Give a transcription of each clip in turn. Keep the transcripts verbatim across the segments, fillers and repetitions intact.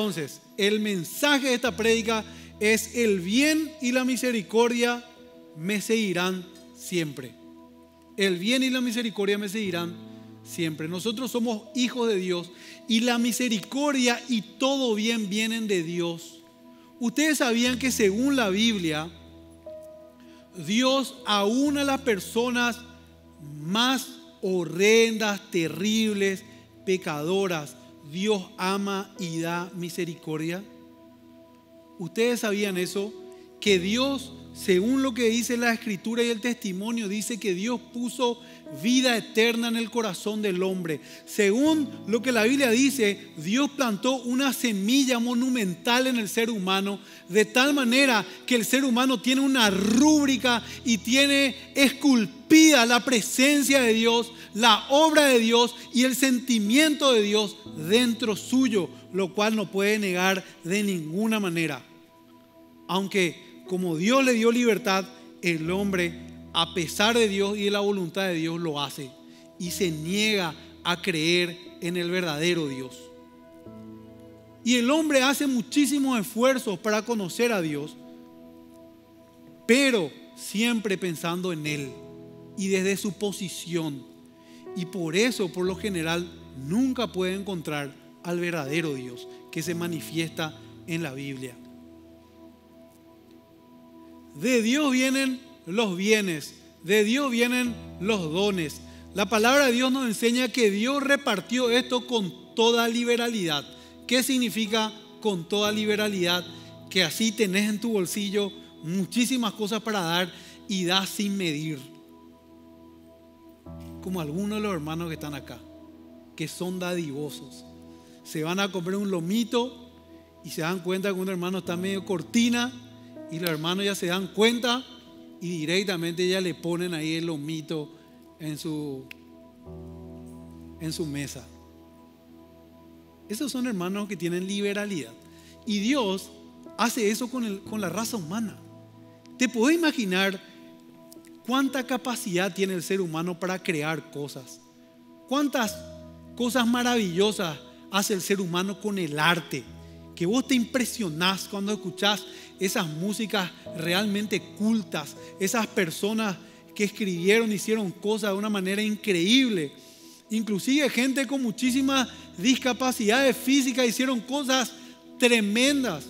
entonces, el mensaje de esta prédica es: el bien y la misericordia me seguirán siempre. El bien y la misericordia me seguirán siempre. Nosotros somos hijos de Dios y la misericordia y todo bien vienen de Dios. Ustedes sabían que según la Biblia, Dios aún a las personas más horrendas, terribles, pecadoras, Dios ama y da misericordia. ¿Ustedes sabían eso? Que Dios, según lo que dice la Escritura y el testimonio, dice que Dios puso vida eterna en el corazón del hombre. Según lo que la Biblia dice, Dios plantó una semilla monumental en el ser humano, de tal manera que el ser humano tiene una rúbrica y tiene esculpida la presencia de Dios, la obra de Dios y el sentimiento de Dios dentro suyo, lo cual no puede negar de ninguna manera. Aunque como Dios le dio libertad, el hombre, a pesar de Dios y de la voluntad de Dios, lo hace y se niega a creer en el verdadero Dios. Y el hombre hace muchísimos esfuerzos para conocer a Dios, pero siempre pensando en Él y desde su posición. Y por eso, por lo general, nunca puede encontrar al verdadero Dios que se manifiesta en la Biblia. De Dios vienen los bienes, de Dios vienen los dones. La palabra de Dios nos enseña que Dios repartió esto con toda liberalidad. ¿Qué significa con toda liberalidad? Que así tenés en tu bolsillo muchísimas cosas para dar y das sin medir. Como algunos de los hermanos que están acá, que son dadivosos. Se van a comer un lomito y se dan cuenta que un hermano está medio cortina. Y los hermanos ya se dan cuenta y directamente ya le ponen ahí el lomito en su, en su mesa. Esos son hermanos que tienen liberalidad. Y Dios hace eso con, el, con la raza humana. ¿Te puedes imaginar cuánta capacidad tiene el ser humano para crear cosas? ¿Cuántas cosas maravillosas hace el ser humano con el arte? Que vos te impresionás cuando escuchás esas músicas realmente cultas, esas personas que escribieron, hicieron cosas de una manera increíble. Inclusive gente con muchísimas discapacidades físicas hicieron cosas tremendas.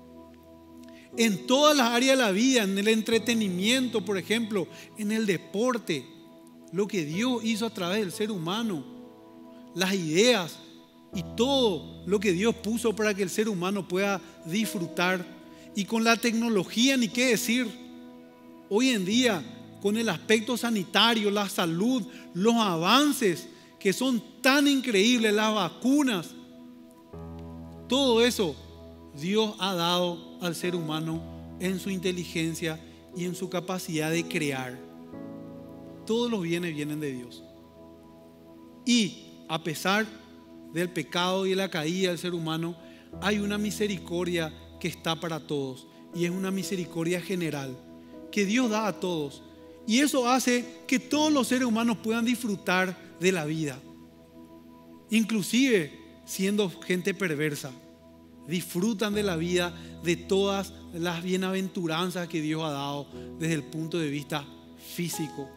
En todas las áreas de la vida, en el entretenimiento, por ejemplo, en el deporte, lo que Dios hizo a través del ser humano, las ideas y todo lo que Dios puso para que el ser humano pueda disfrutar. Y con la tecnología, ni qué decir. Hoy en día, con el aspecto sanitario, la salud, los avances que son tan increíbles, las vacunas, todo eso Dios ha dado al ser humano en su inteligencia y en su capacidad de crear. Todos los bienes vienen de Dios. Y a pesar del pecado y de la caída del ser humano, hay una misericordia que está para todos, y es una misericordia general que Dios da a todos, y eso hace que todos los seres humanos puedan disfrutar de la vida, inclusive siendo gente perversa. Disfrutan de la vida, de todas las bienaventuranzas que Dios ha dado desde el punto de vista físico.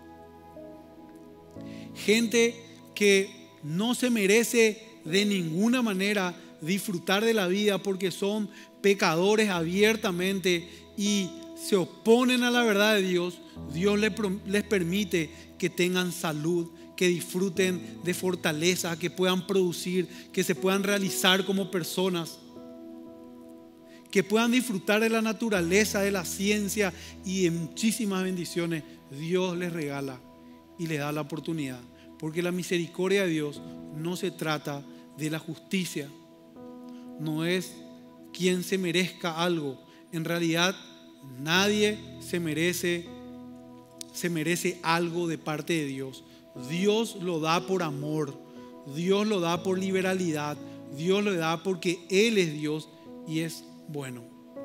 Gente que no se merece de ninguna manera disfrutar de la vida porque son pecadores abiertamente y se oponen a la verdad de Dios. Dios les, les permite que tengan salud, que disfruten de fortaleza, que puedan producir, que se puedan realizar como personas, que puedan disfrutar de la naturaleza, de la ciencia y de muchísimas bendiciones. Dios les regala y les da la oportunidad, porque la misericordia de Dios no se trata de la justicia. No es quien se merezca algo. En realidad nadie se merece, se merece algo de parte de Dios. Dios lo da por amor, Dios lo da por liberalidad, Dios lo da porque Él es Dios y es bueno.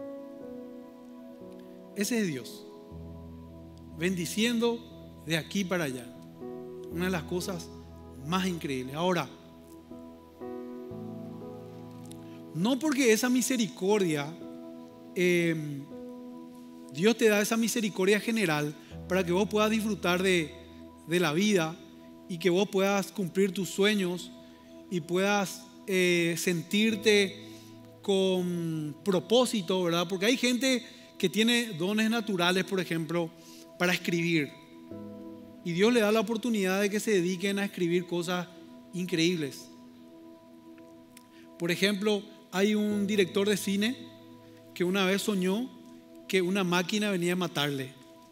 Ese es Dios, bendiciendo de aquí para allá. Una de las cosas más increíbles. Ahora, No porque esa misericordia, eh, Dios te da esa misericordia general para que vos puedas disfrutar de, de la vida y que vos puedas cumplir tus sueños y puedas eh, sentirte con propósito, ¿verdad? Porque hay gente que tiene dones naturales, por ejemplo, para escribir. Y Dios le da la oportunidad de que se dediquen a escribir cosas increíbles. Por ejemplo, hay un director de cine que una vez soñó que una máquina venía a matarle.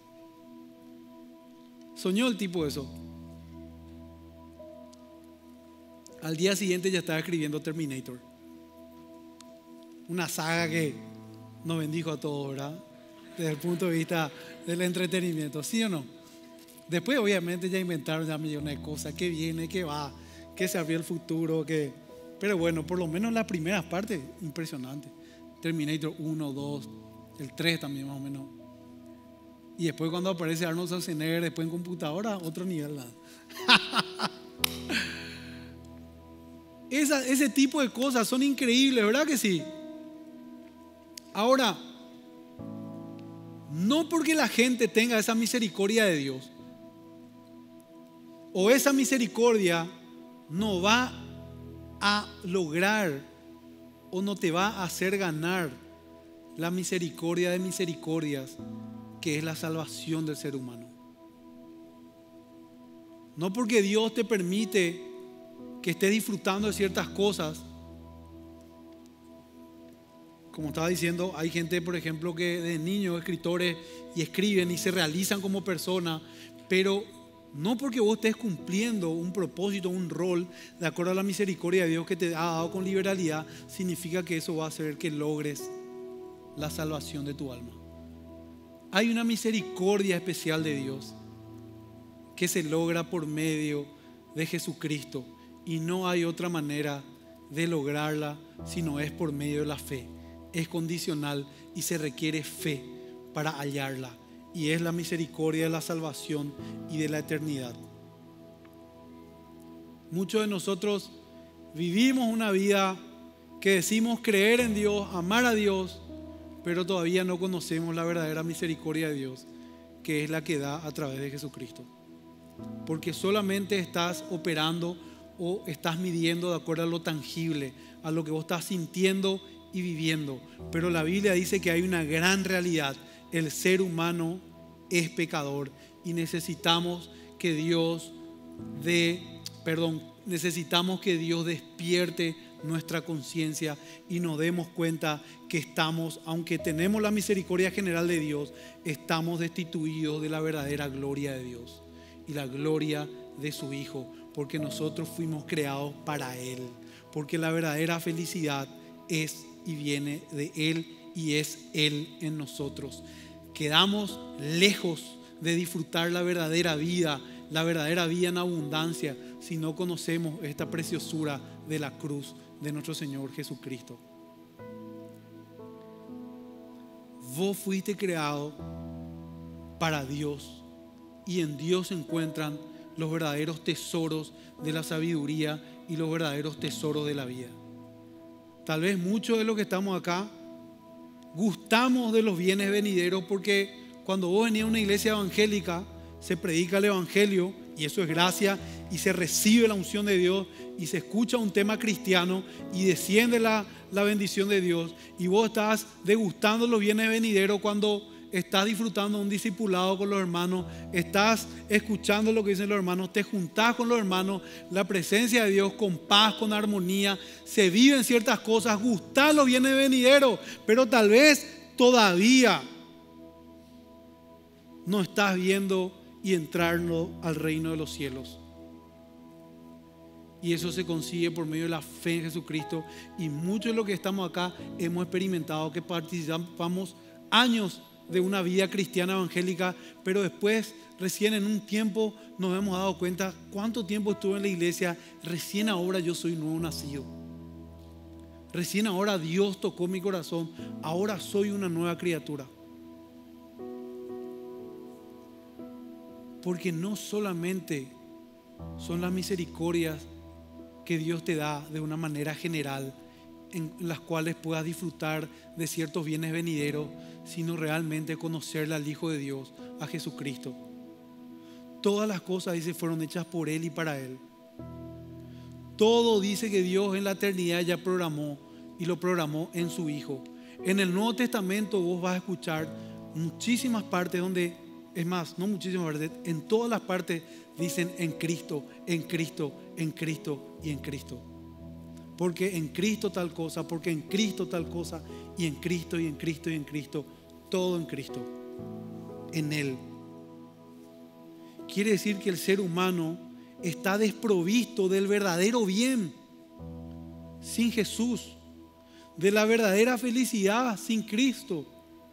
Soñó el tipo eso. Al día siguiente ya estaba escribiendo Terminator. Una saga que nos bendijo a todos, ¿verdad? Desde el punto de vista del entretenimiento, ¿sí o no? Después obviamente ya inventaron ya millones de cosas, que viene, que va, que se abrió el futuro, que... pero bueno, por lo menos las primeras partes, impresionante. Terminator uno, dos, el tres también más o menos. Y después cuando aparece Arnold Schwarzenegger, después en computadora, otro nivel. Esa, ese tipo de cosas son increíbles, ¿verdad que sí? Ahora, no porque la gente tenga esa misericordia de Dios, o esa misericordia no va a lograr o no te va a hacer ganar la misericordia de misericordias, que es la salvación del ser humano. No porque Dios te permite que estés disfrutando de ciertas cosas. Como estaba diciendo, hay gente, por ejemplo, que de niños, escritores, y escriben y se realizan como personas, pero no porque vos estés cumpliendo un propósito, un rol, de acuerdo a la misericordia de Dios que te ha dado con liberalidad, significa que eso va a hacer que logres la salvación de tu alma. Hay una misericordia especial de Dios que se logra por medio de Jesucristo, y no hay otra manera de lograrla sino es por medio de la fe. Es condicional y se requiere fe para hallarla, y es la misericordia de la salvación y de la eternidad. Muchos de nosotros vivimos una vida que decimos creer en Dios, amar a Dios, pero todavía no conocemos la verdadera misericordia de Dios, que es la que da a través de Jesucristo. Porque solamente estás operando o estás midiendo de acuerdo a lo tangible, a lo que vos estás sintiendo y viviendo. Pero la Biblia dice que hay una gran realidad: el ser humano es pecador y necesitamos que Dios dé, perdón, necesitamos que Dios despierte nuestra conciencia y nos demos cuenta que estamos, aunque tenemos la misericordia general de Dios, estamos destituidos de la verdadera gloria de Dios y la gloria de su Hijo, porque nosotros fuimos creados para Él, porque la verdadera felicidad es y viene de Él y es Él en nosotros. Quedamos lejos de disfrutar la verdadera vida, la verdadera vida en abundancia, si no conocemos esta preciosura de la cruz de nuestro Señor Jesucristo. Vos fuiste creado para Dios, y en Dios se encuentran los verdaderos tesoros de la sabiduría y los verdaderos tesoros de la vida. Tal vez muchos de los que estamos acá gustamos de los bienes venideros, porque cuando vos venís a una iglesia evangélica se predica el evangelio, y eso es gracia, y se recibe la unción de Dios, y se escucha un tema cristiano y desciende la, la bendición de Dios, y vos estás degustando los bienes venideros cuando estás disfrutando un discipulado con los hermanos, estás escuchando lo que dicen los hermanos, te juntás con los hermanos, la presencia de Dios con paz, con armonía, se viven ciertas cosas, gustás los bienes venideros, pero tal vez todavía no estás viendo y entrando al reino de los cielos. Y eso se consigue por medio de la fe en Jesucristo, y muchos de los que estamos acá hemos experimentado que participamos años de una vida cristiana evangélica, pero después, recién en un tiempo, nos hemos dado cuenta cuánto tiempo estuve en la iglesia. Recién ahora yo soy nuevo nacido. Recién ahora Dios tocó mi corazón. Ahora soy una nueva criatura. Porque no solamente son las misericordias que Dios te da de una manera general en las cuales puedas disfrutar de ciertos bienes venideros, sino realmente conocerle al Hijo de Dios, a Jesucristo. Todas las cosas, dice, fueron hechas por Él y para Él. Todo dice que Dios en la eternidad ya programó, y lo programó en su Hijo. En el Nuevo Testamento vos vas a escuchar muchísimas partes donde, es más, no muchísimas partes, en todas las partes dicen en Cristo, en Cristo, en Cristo y en Cristo. Porque en Cristo tal cosa, porque en Cristo tal cosa, y en Cristo y en Cristo y en Cristo, todo en Cristo, en Él. Quiere decir que el ser humano está desprovisto del verdadero bien sin Jesús, de la verdadera felicidad sin Cristo.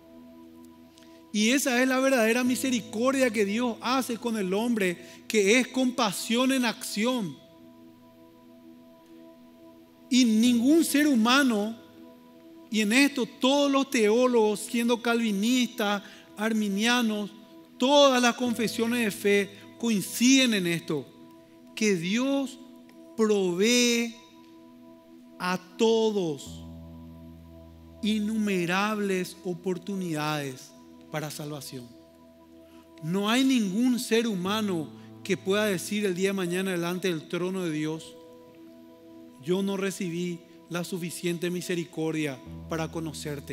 Y esa es la verdadera misericordia que Dios hace con el hombre, que es compasión en acción. Y ningún ser humano, y en esto todos los teólogos, siendo calvinistas, arminianos, todas las confesiones de fe coinciden en esto, que Dios provee a todos innumerables oportunidades para salvación. No hay ningún ser humano que pueda decir el día de mañana delante del trono de Dios: yo no recibí la suficiente misericordia para conocerte.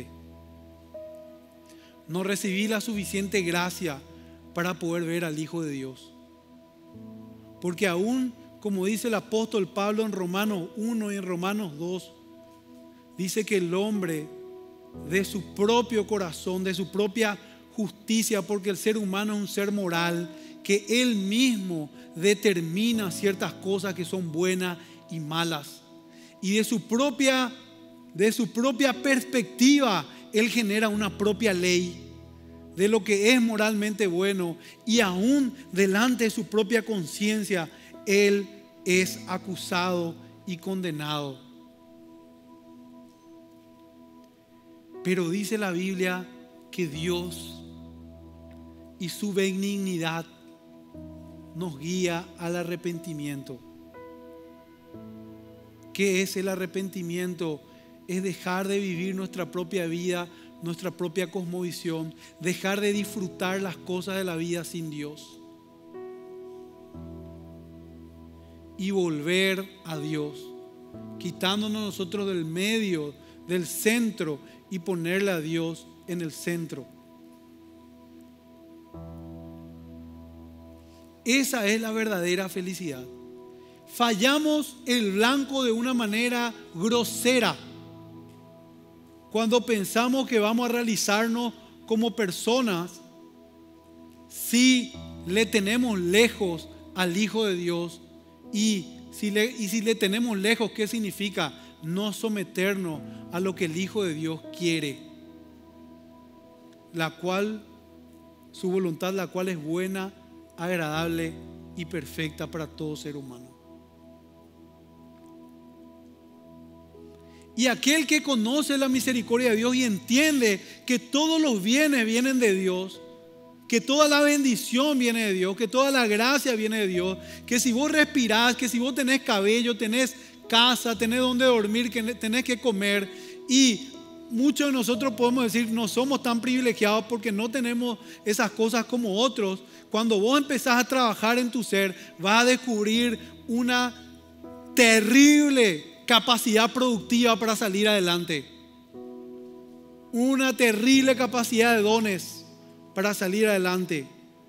No recibí la suficiente gracia para poder ver al Hijo de Dios. Porque aún, como dice el apóstol Pablo en Romanos uno y en Romanos dos, dice que el hombre de su propio corazón, de su propia justicia, porque el ser humano es un ser moral, que él mismo determina ciertas cosas que son buenas y malas. Y de su propia, de su propia perspectiva, él genera una propia ley de lo que es moralmente bueno, y aún delante de su propia conciencia, él es acusado y condenado. Pero dice la Biblia que Dios y su benignidad nos guía al arrepentimiento. ¿Qué es el arrepentimiento? Es dejar de vivir nuestra propia vida, nuestra propia cosmovisión, dejar de disfrutar las cosas de la vida sin Dios y volver a Dios, quitándonos nosotros del medio, del centro, y ponerle a Dios en el centro. Esa es la verdadera felicidad. Fallamos el blanco de una manera grosera cuando pensamos que vamos a realizarnos como personas si le tenemos lejos al Hijo de Dios. Y si le, y si le tenemos lejos, ¿qué significa? No someternos a lo que el Hijo de Dios quiere, la cual, su voluntad, la cual es buena, agradable y perfecta para todo ser humano. Y aquel que conoce la misericordia de Dios y entiende que todos los bienes vienen de Dios, que toda la bendición viene de Dios, que toda la gracia viene de Dios, que si vos respirás, que si vos tenés cabello, tenés casa, tenés donde dormir, que tenés que comer. Y muchos de nosotros podemos decir no somos tan privilegiados porque no tenemos esas cosas como otros. Cuando vos empezás a trabajar en tu ser, vas a descubrir una terrible capacidad productiva para salir adelante, una terrible capacidad de dones para salir adelante.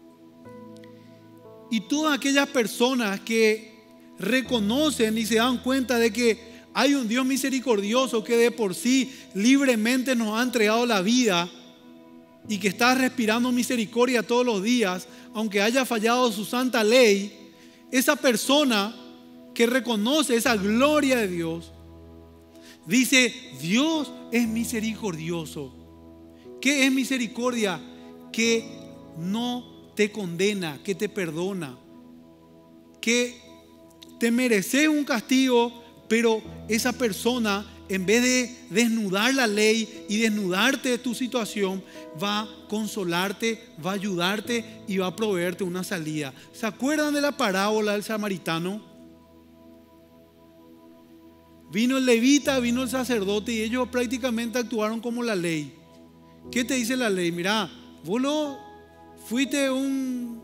Y todas aquellas personas que reconocen y se dan cuenta de que hay un Dios misericordioso que de por sí libremente nos ha entregado la vida y que está respirando misericordia todos los días, aunque haya fallado su santa ley, esa persona que reconoce esa gloria de Dios dice: Dios es misericordioso. ¿Qué es misericordia? Que no te condena, que te perdona, que te mereces un castigo, pero esa persona, en vez de desnudar la ley y desnudarte de tu situación, va a consolarte, va a ayudarte y va a proveerte una salida. ¿Se acuerdan de la parábola del samaritano? Vino el levita, vino el sacerdote y ellos prácticamente actuaron como la ley. ¿Qué te dice la ley? Mirá, vos lo fuiste un,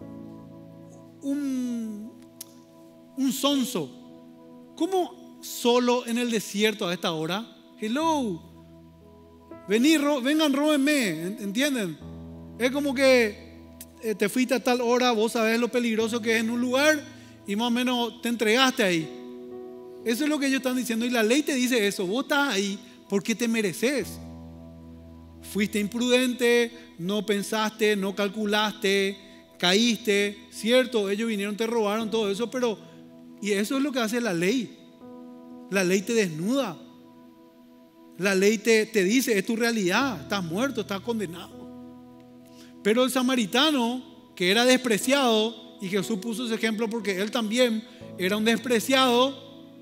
un, un sonso. ¿Cómo solo en el desierto a esta hora? Hello, vení, ro, vengan, róbenme, ¿entienden? Es como que te fuiste a tal hora, vos sabés lo peligroso que es en un lugar y más o menos te entregaste ahí. Eso es lo que ellos están diciendo y la ley te dice eso. Vos estás ahí porque te mereces. Fuiste imprudente, no pensaste, no calculaste, caíste, cierto, ellos vinieron, te robaron todo eso, pero y eso es lo que hace la ley. La ley te desnuda. La ley te, te dice, es tu realidad, estás muerto, estás condenado. Pero el samaritano, que era despreciado, y Jesús puso ese ejemplo porque él también era un despreciado,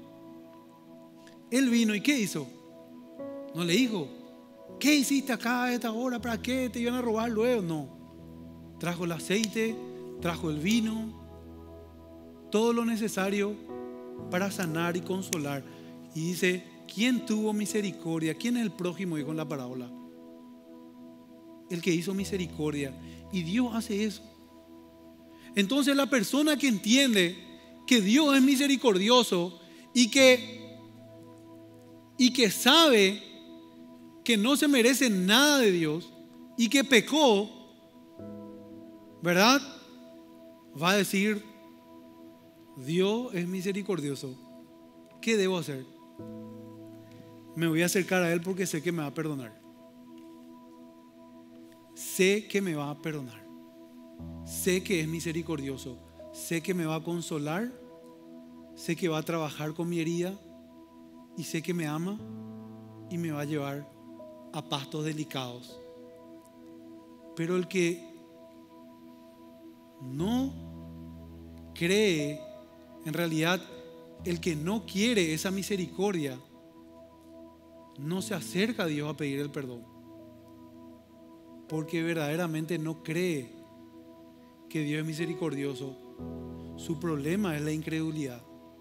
él vino y ¿qué hizo? No le dijo, ¿qué hiciste acá a esta hora? ¿Para qué te iban a robar luego? No. Trajo el aceite, trajo el vino, todo lo necesario para sanar y consolar. Y dice, ¿quién tuvo misericordia? ¿Quién es el prójimo? Dijo en la parábola. El que hizo misericordia. Y Dios hace eso. Entonces la persona que entiende que Dios es misericordioso y que, y que sabe que no se merece nada de Dios y que pecó, ¿verdad? Va a decir, Dios es misericordioso. ¿Qué debo hacer? Me voy a acercar a Él porque sé que me va a perdonar. Sé que me va a perdonar. Sé que es misericordioso. Sé que me va a consolar. Sé que va a trabajar con mi herida. Y sé que me ama y me va a llevar a pastos delicados. Pero el que no cree, en realidad, el que no quiere esa misericordia, no se acerca a Dios a pedir el perdón. Porque verdaderamente no cree que Dios es misericordioso. Su problema es la incredulidad.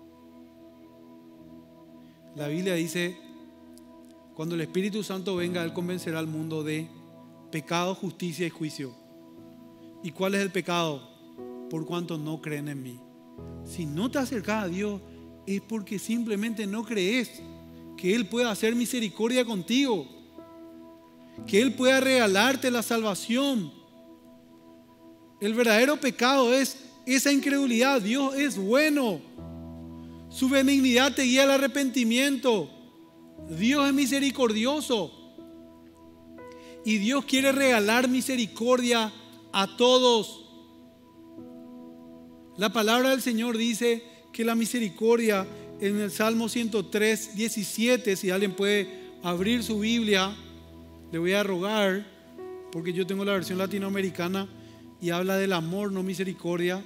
La Biblia dice, cuando el Espíritu Santo venga, Él convencerá al mundo de pecado, justicia y juicio. ¿Y cuál es el pecado? Por cuanto no creen en mí. Si no te acercas a Dios, es porque simplemente no crees que Él pueda hacer misericordia contigo, que Él pueda regalarte la salvación. El verdadero pecado es esa incredulidad. Dios es bueno. Su benignidad te guía al arrepentimiento. Dios es misericordioso. Y Dios quiere regalar misericordia a todos. La palabra del Señor dice que la misericordia en el Salmo ciento tres, diecisiete, si alguien puede abrir su Biblia, le voy a rogar, porque yo tengo la versión latinoamericana y habla del amor, no misericordia.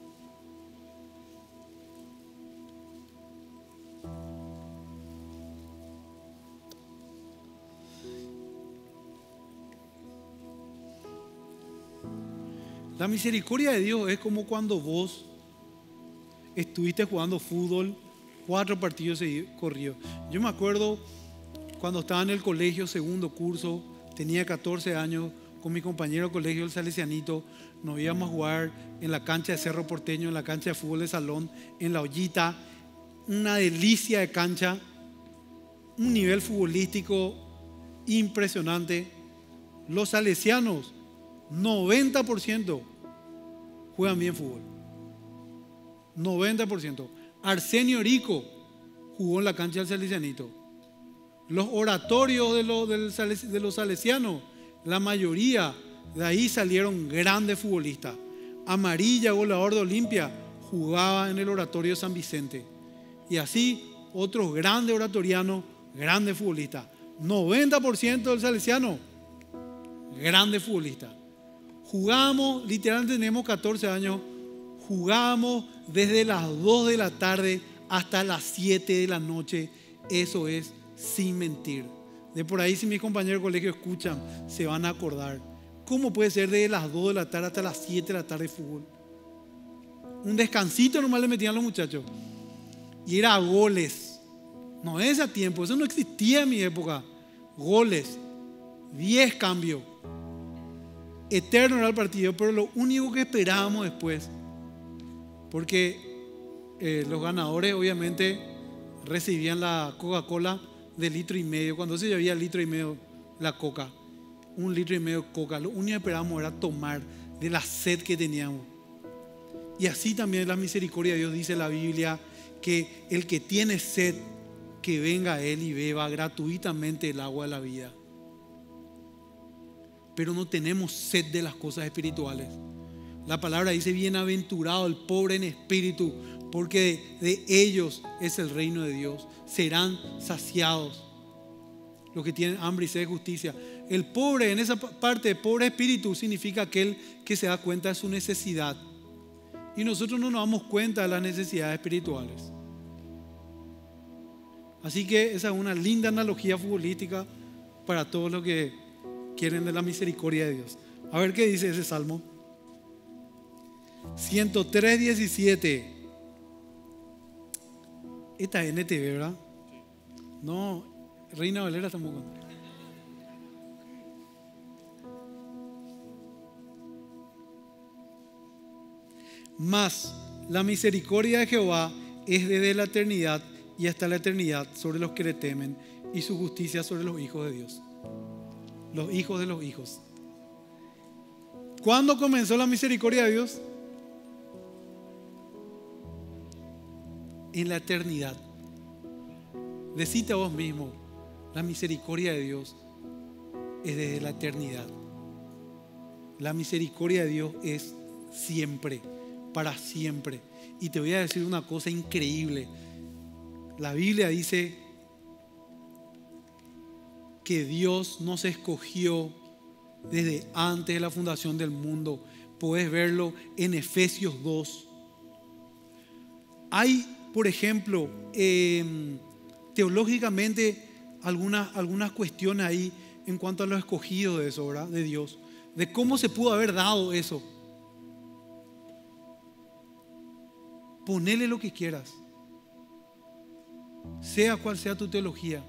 La misericordia de Dios es como cuando vos estuviste jugando fútbol, cuatro partidos corridos. Yo me acuerdo cuando estaba en el colegio, segundo curso, tenía catorce años, con mi compañero de colegio, el Salesianito, nos íbamos a jugar en la cancha de Cerro Porteño, en la cancha de fútbol de salón, en la Ollita, una delicia de cancha, un nivel futbolístico impresionante. Los salesianos, noventa por ciento juegan bien fútbol. noventa por ciento. Arsenio Rico jugó en la cancha del Salesianito. Los oratorios de los, de los salesianos, la mayoría de ahí salieron grandes futbolistas. Amarilla, goleador de Olimpia, jugaba en el oratorio de San Vicente. Y así otros grandes oratorianos, grandes futbolistas. noventa por ciento del salesiano, grandes futbolistas. Jugamos, literalmente tenemos catorce años, jugamos desde las dos de la tarde hasta las siete de la noche. Eso es sin mentir. De por ahí, si mis compañeros de colegio escuchan, se van a acordar. ¿Cómo puede ser desde las dos de la tarde hasta las siete de la tarde de fútbol? Un descansito nomás le metían a los muchachos. Y era goles, No es a tiempo, eso no existía en mi época. Goles, diez cambios. Eterno era el partido, pero lo único que esperábamos después, porque eh, los ganadores obviamente recibían la Coca-Cola de litro y medio. Cuando se llevaba litro y medio la coca, un litro y medio de coca, lo único que esperábamos era tomar de la sed que teníamos. Y así también la misericordia de Dios, dice la Biblia, que el que tiene sed, que venga a Él y beba gratuitamente el agua de la vida. Pero no tenemos sed de las cosas espirituales. La palabra dice: bienaventurado el pobre en espíritu, porque de, de ellos es el reino de Dios. Serán saciados los que tienen hambre y sed de justicia. El pobre, en esa parte de pobre espíritu, significa aquel que se da cuenta de su necesidad. Y nosotros no nos damos cuenta de las necesidades espirituales. Así que esa es una linda analogía futbolística para todos los que quieren de la misericordia de Dios. A ver qué dice ese salmo. ciento tres, diecisiete. Esta es N T V, ¿verdad? No, Reina Valera tampoco. Mas la misericordia de Jehová es desde la eternidad y hasta la eternidad sobre los que le temen, y su justicia sobre los hijos de Dios. Los hijos de los hijos. ¿Cuándo comenzó la misericordia de Dios? En la eternidad. Decite a vos mismo: la misericordia de Dios es desde la eternidad. La misericordia de Dios es siempre, para siempre. Y te voy a decir una cosa increíble. La Biblia dice que Dios nos escogió desde antes de la fundación del mundo. Puedes verlo en Efesios dos. Hay, por ejemplo, eh, teológicamente algunas, algunas cuestiones ahí en cuanto a los escogidos de eso, ¿verdad? De Dios, de cómo se pudo haber dado eso. Ponele lo que quieras, sea cual sea tu teología.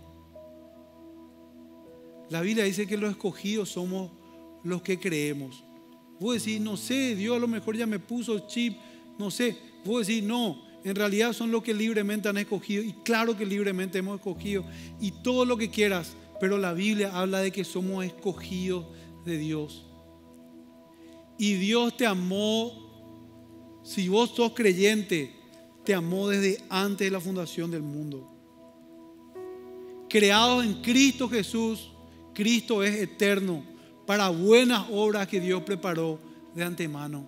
La Biblia dice que los escogidos somos los que creemos. Vos decís: no sé, Dios a lo mejor ya me puso chip, no sé. Vos decís: no, en realidad son los que libremente han escogido. Y claro que libremente hemos escogido, y todo lo que quieras, pero la Biblia habla de que somos escogidos de Dios. Y Dios te amó. Si vos sos creyente, te amó desde antes de la fundación del mundo. Creados en Cristo Jesús, Cristo es eterno, para buenas obras que Dios preparó de antemano.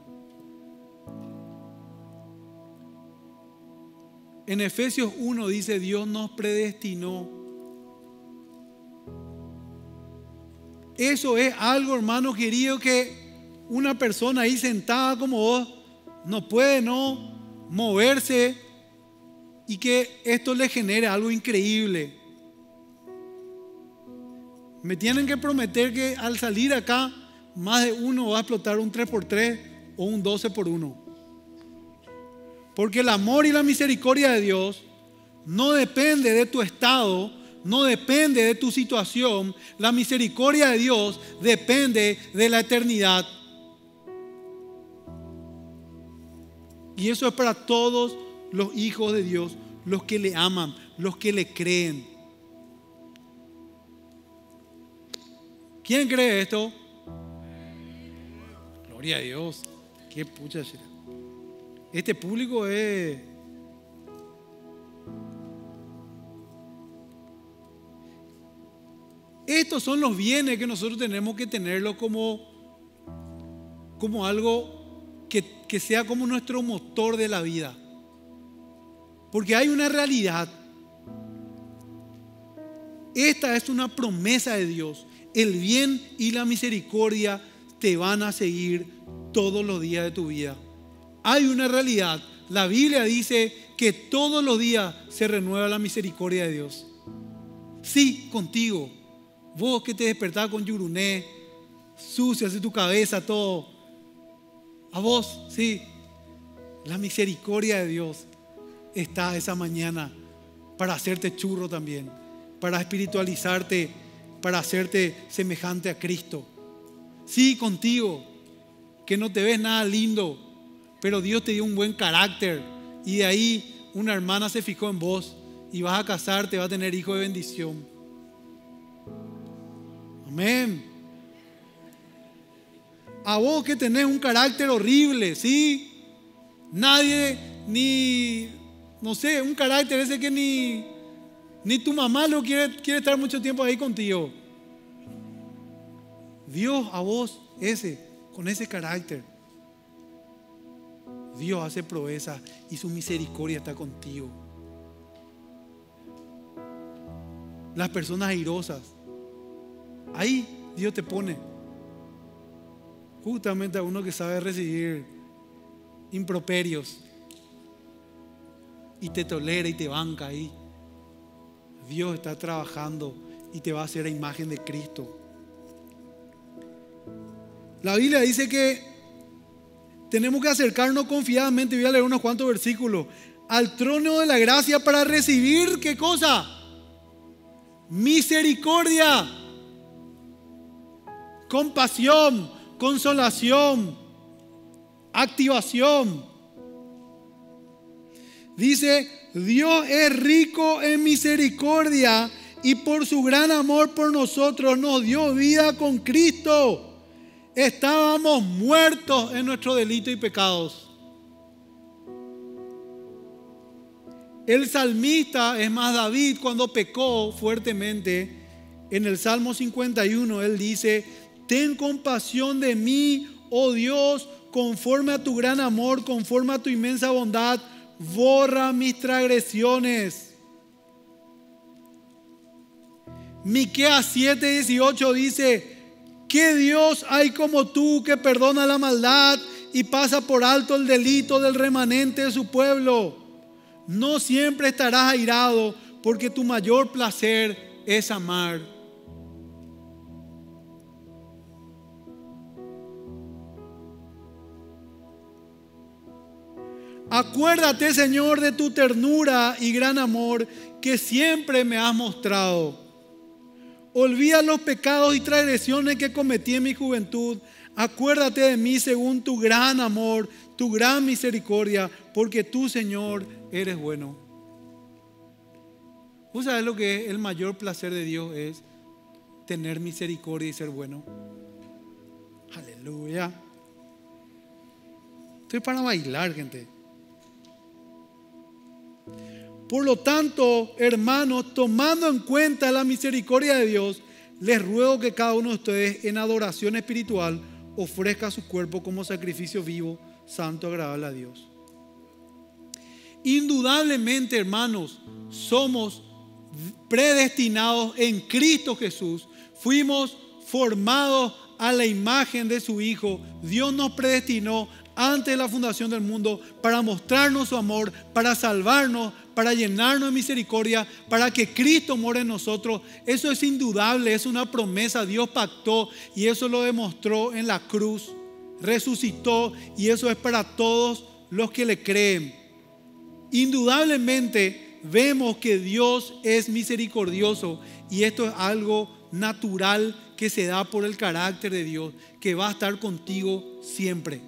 En Efesios uno dice: Dios nos predestinó. Eso es algo, hermano querido, que una persona ahí sentada como vos no puede no moverse, y que esto le genere algo increíble. Me tienen que prometer que al salir acá, más de uno va a explotar un tres por tres o un doce por uno. Porque el amor y la misericordia de Dios no depende de tu estado, no depende de tu situación. La misericordia de Dios depende de la eternidad. Y eso es para todos los hijos de Dios, los que le aman, los que le creen. ¿Quién cree esto? Gloria a Dios. Qué pucha. Este público es... Estos son los bienes que nosotros tenemos que tenerlo como, como algo que, que sea como nuestro motor de la vida. Porque hay una realidad. Esta es una promesa de Dios. El bien y la misericordia te van a seguir todos los días de tu vida. Hay una realidad. La Biblia dice que todos los días se renueva la misericordia de Dios. Sí, contigo. Vos que te despertás con yuruné, sucia de tu cabeza, todo. A vos, sí. La misericordia de Dios está esa mañana para hacerte churro también, para espiritualizarte, para hacerte semejante a Cristo. Sí, contigo, que no te ves nada lindo, pero Dios te dio un buen carácter y de ahí una hermana se fijó en vos y vas a casarte, vas a tener hijo de bendición. Amén. A vos que tenés un carácter horrible, ¿sí? Nadie, ni, no sé, un carácter ese que ni, ni tu mamá lo quiere, quiere estar mucho tiempo ahí contigo. Dios a vos, ese, con ese carácter, Dios hace proezas y su misericordia está contigo. Las personas airosas, ahí Dios te pone justamente a uno que sabe recibir improperios y te tolera y te banca ahí. Dios está trabajando y te va a hacer a imagen de Cristo. La Biblia dice que tenemos que acercarnos confiadamente, voy a leer unos cuantos versículos, al trono de la gracia para recibir, ¿qué cosa? Misericordia, compasión, consolación, activación. Dice, Dios es rico en misericordia y por su gran amor por nosotros nos dio vida con Cristo. Estábamos muertos en nuestros delitos y pecados. El salmista, es más, David, cuando pecó fuertemente, en el Salmo cincuenta y uno, él dice, ten compasión de mí, oh Dios, conforme a tu gran amor, conforme a tu inmensa bondad, borra mis transgresiones. Miqueas siete dieciocho dice, ¿qué Dios hay como tú que perdona la maldad y pasa por alto el delito del remanente de su pueblo? No siempre estarás airado, porque tu mayor placer es amar. Acuérdate, Señor, de tu ternura y gran amor que siempre me has mostrado. Olvida los pecados y transgresiones que cometí en mi juventud. Acuérdate de mí según tu gran amor, tu gran misericordia, porque tú, Señor, eres bueno. ¿Vos sabés lo que es el mayor placer de Dios? Es tener misericordia y ser bueno. Aleluya. Estoy para bailar, gente. Por lo tanto, hermanos, tomando en cuenta la misericordia de Dios, les ruego que cada uno de ustedes en adoración espiritual ofrezca su cuerpo como sacrificio vivo, santo, agradable a Dios. Indudablemente, hermanos, somos predestinados en Cristo Jesús. Fuimos formados a la imagen de su Hijo. Dios nos predestinó antes de la fundación del mundo para mostrarnos su amor, para salvarnos, para llenarnos de misericordia, para que Cristo more en nosotros. Eso es indudable, es una promesa. Dios pactó y eso lo demostró en la cruz. Resucitó y eso es para todos los que le creen. Indudablemente vemos que Dios es misericordioso y esto es algo natural que se da por el carácter de Dios, que va a estar contigo siempre.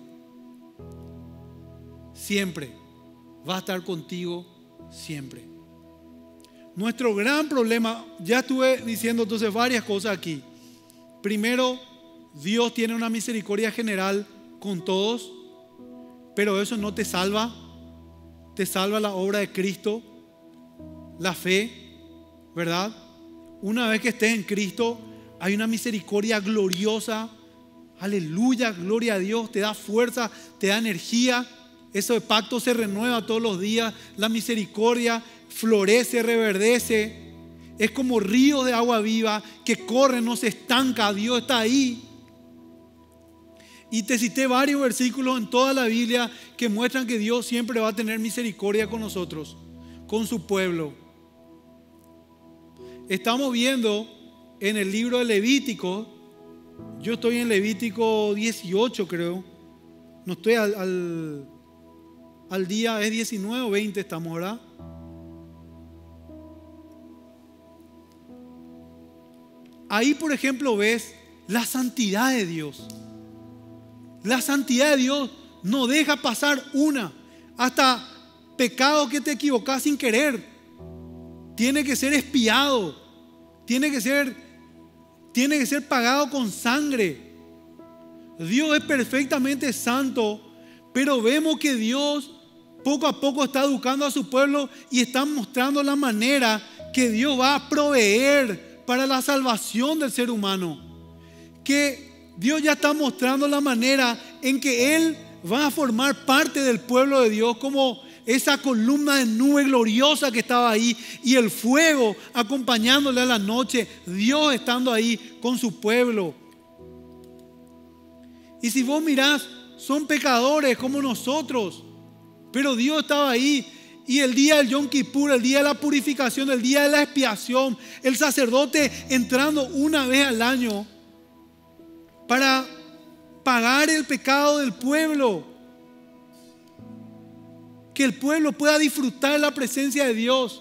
Siempre. Va a estar contigo siempre. Nuestro gran problema, ya estuve diciendo entonces varias cosas aquí. Primero, Dios tiene una misericordia general con todos, pero eso no te salva. Te salva la obra de Cristo, la fe, ¿verdad? Una vez que estés en Cristo, hay una misericordia gloriosa. Aleluya, gloria a Dios. Te da fuerza, te da energía. Ese pacto se renueva todos los días. La misericordia florece, reverdece. Es como ríos de agua viva que corren, no se estanca. Dios está ahí. Y te cité varios versículos en toda la Biblia que muestran que Dios siempre va a tener misericordia con nosotros, con su pueblo. Estamos viendo en el libro de Levítico, yo estoy en Levítico dieciocho creo, no estoy al, al, al día, es diecinueve o veinte estamos, ¿verdad? ahí por ejemplo ves la santidad de Dios. La santidad de Dios no deja pasar una, hasta pecado que te equivocas sin querer. Tiene que ser expiado, tiene que ser, tiene que ser pagado con sangre. Dios es perfectamente santo, pero vemos que Dios poco a poco está educando a su pueblo y está mostrando la manera que Dios va a proveer para la salvación del ser humano. Que Dios ya está mostrando la manera en que Él va a formar parte del pueblo de Dios, como esa columna de nube gloriosa que estaba ahí y el fuego acompañándole a la noche, Dios estando ahí con su pueblo. Y si vos mirás, son pecadores como nosotros, pero Dios estaba ahí. Y el día del Yom Kippur, el día de la purificación, el día de la expiación, el sacerdote entrando una vez al año para pagar el pecado del pueblo, que el pueblo pueda disfrutar de la presencia de Dios.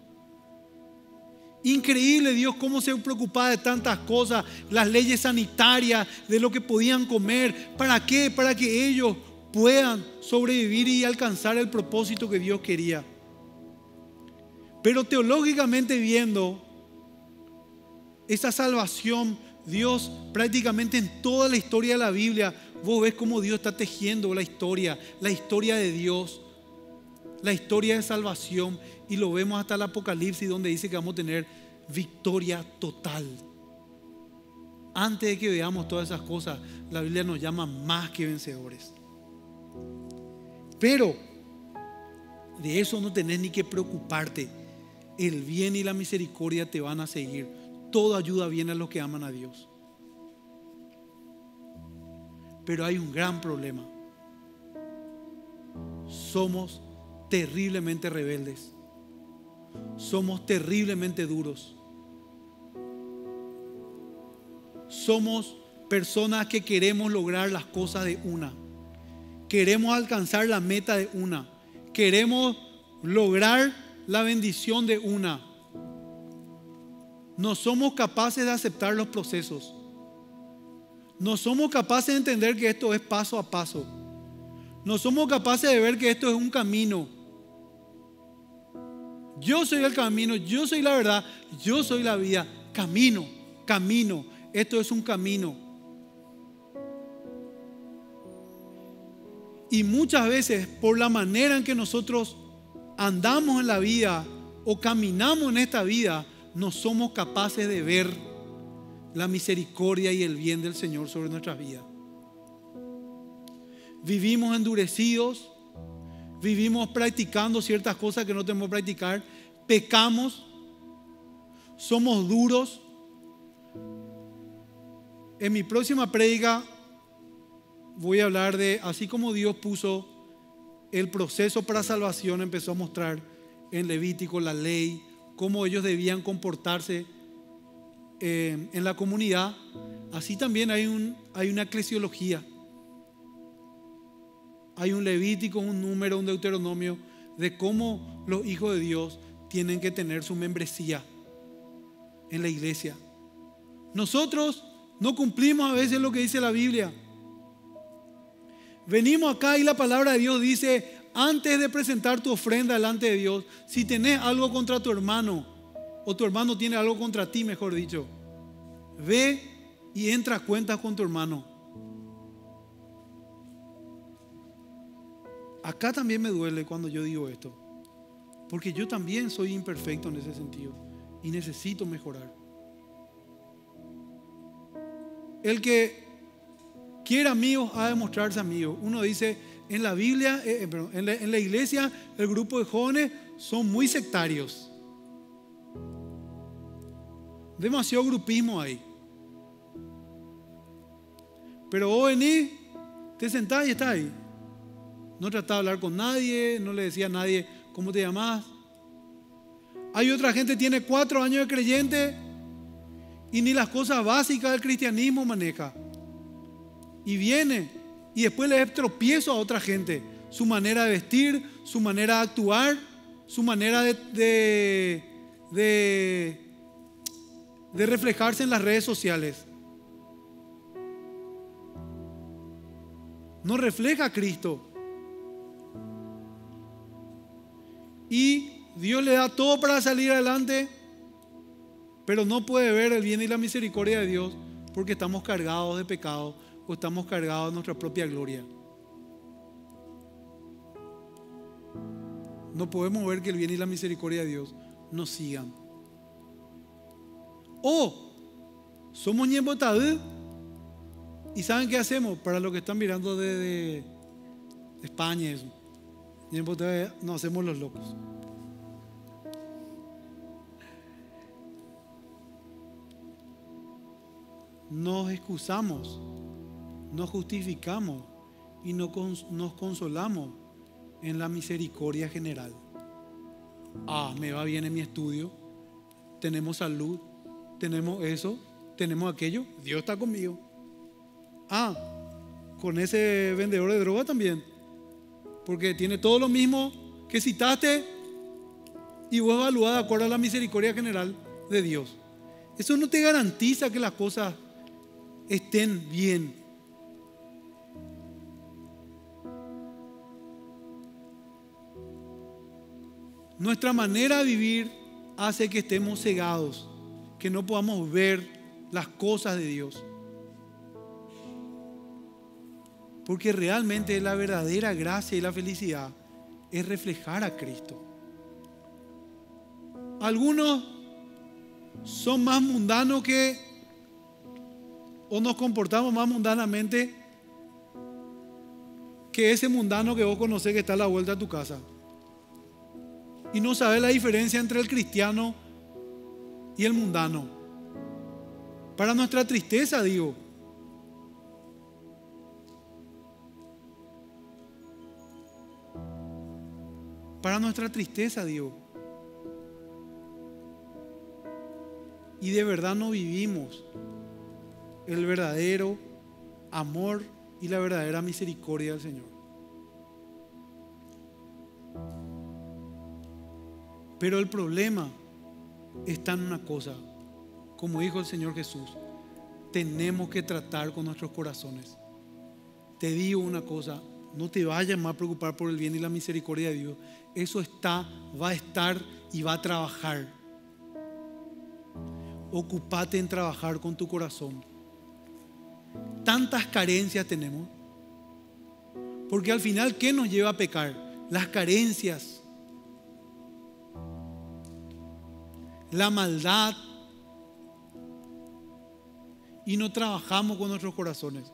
Increíble Dios cómo se preocupaba de tantas cosas, las leyes sanitarias, de lo que podían comer. ¿Para qué? Para que ellos puedan sobrevivir y alcanzar el propósito que Dios quería. Pero teológicamente viendo, esa salvación, Dios prácticamente en toda la historia de la Biblia, vos ves cómo Dios está tejiendo la historia, la historia de Dios, la historia de salvación, y lo vemos hasta el Apocalipsis, donde dice que vamos a tener victoria total. Antes de que veamos todas esas cosas, la Biblia nos llama más que vencedores. Pero de eso no tenés ni que preocuparte. El bien y la misericordia te van a seguir. Toda ayuda viene a los que aman a Dios. Pero hay un gran problema. Somos terriblemente rebeldes. Somos terriblemente duros. Somos personas que queremos lograr las cosas de una. Queremos alcanzar la meta de una. Queremos lograr la bendición de una. No somos capaces de aceptar los procesos. No somos capaces de entender que esto es paso a paso. No somos capaces de ver que esto es un camino. Yo soy el camino, yo soy la verdad, yo soy la vida. Camino, camino. Esto es un camino. Y muchas veces, por la manera en que nosotros andamos en la vida o caminamos en esta vida, no somos capaces de ver la misericordia y el bien del Señor sobre nuestras vidas. Vivimos endurecidos, vivimos practicando ciertas cosas que no tenemos que practicar, pecamos, somos duros. En mi próxima prédica voy a hablar de, así como Dios puso el proceso para salvación, empezó a mostrar en Levítico la ley, cómo ellos debían comportarse eh, en la comunidad. Así también hay, un, hay una eclesiología. Hay un Levítico, un Número, un Deuteronomio de cómo los hijos de Dios tienen que tener su membresía en la iglesia. Nosotros no cumplimos a veces lo que dice la Biblia. Venimos acá y la palabra de Dios dice: antes de presentar tu ofrenda delante de Dios, si tenés algo contra tu hermano, o tu hermano tiene algo contra ti, mejor dicho, ve y entra a cuentas con tu hermano. Acá también me duele cuando yo digo esto, porque yo también soy imperfecto en ese sentido y necesito mejorar. El que quiera amigos ha de mostrarse amigo. Uno dice en la Biblia, eh, perdón, en, la, en la iglesia, el grupo de jóvenes son muy sectarios. Demasiado grupismo ahí. Pero vos venís, te sentás y estás ahí. No tratás de hablar con nadie, no le decía a nadie cómo te llamás. Hay otra gente que tiene cuatro años de creyente y ni las cosas básicas del cristianismo maneja. Y viene y después le es tropiezo a otra gente. Su manera de vestir, su manera de actuar, su manera de, de, de de reflejarse en las redes sociales. No refleja a Cristo. Y Dios le da todo para salir adelante, pero no puede ver el bien y la misericordia de Dios porque estamos cargados de pecado o estamos cargados de nuestra propia gloria. No podemos ver que el bien y la misericordia de Dios nos sigan. O somos ñembotadú. ¿Y saben qué hacemos? Para los que están mirando de, de España, eso. Nos hacemos los locos. Nos excusamos, nos justificamos y nos consolamos en la misericordia general. Ah, me va bien en mi estudio, tenemos salud, tenemos eso, tenemos aquello, Dios está conmigo. Ah, con ese vendedor de droga también, porque tiene todo lo mismo que citaste y vos evaluás de acuerdo a la misericordia general de Dios. Eso no te garantiza que las cosas estén bien. Nuestra manera de vivir hace que estemos cegados, que no podamos ver las cosas de Dios. Porque realmente la verdadera gracia y la felicidad es reflejar a Cristo. Algunos son más mundanos que, o nos comportamos más mundanamente que ese mundano que vos conocés que está a la vuelta de tu casa. Y no sabes la diferencia entre el cristiano y el mundano. Para nuestra tristeza, digo. Para nuestra tristeza, digo. Y de verdad no vivimos el verdadero amor y la verdadera misericordia del Señor. Pero el problema está en una cosa, como dijo el Señor Jesús, tenemos que tratar con nuestros corazones. Te digo una cosa, no te vayas más a preocupar por el bien y la misericordia de Dios. Eso está, va a estar y va a trabajar. Ocúpate en trabajar con tu corazón. Tantas carencias tenemos, porque al final, ¿qué nos lleva a pecar? Las carencias, la maldad, y no trabajamos con nuestros corazones.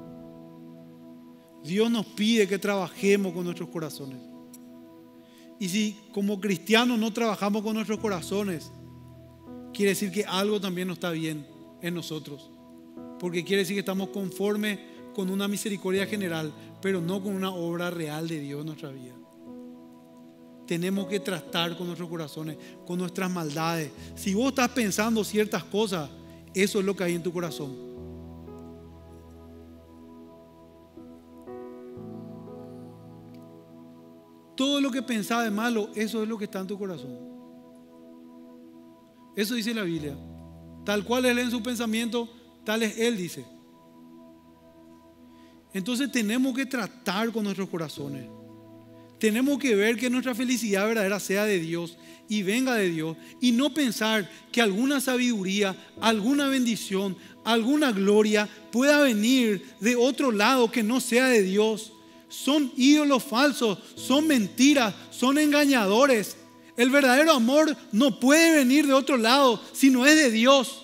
Dios nos pide que trabajemos con nuestros corazones. Y si como cristianos no trabajamos con nuestros corazones, quiere decir que algo también no está bien en nosotros. Porque quiere decir que estamos conformes con una misericordia general, pero no con una obra real de Dios en nuestra vida. Tenemos que tratar con nuestros corazones, con nuestras maldades. Si vos estás pensando ciertas cosas, eso es lo que hay en tu corazón. Todo lo que pensás de malo, eso es lo que está en tu corazón. Eso dice la Biblia. Tal cual él en su pensamiento, tal es él, dice. Entonces tenemos que tratar con nuestros corazones. Tenemos que ver que nuestra felicidad verdadera sea de Dios y venga de Dios, y no pensar que alguna sabiduría, alguna bendición, alguna gloria pueda venir de otro lado que no sea de Dios. Son ídolos falsos, son mentiras, son engañadores. El verdadero amor no puede venir de otro lado si no es de Dios.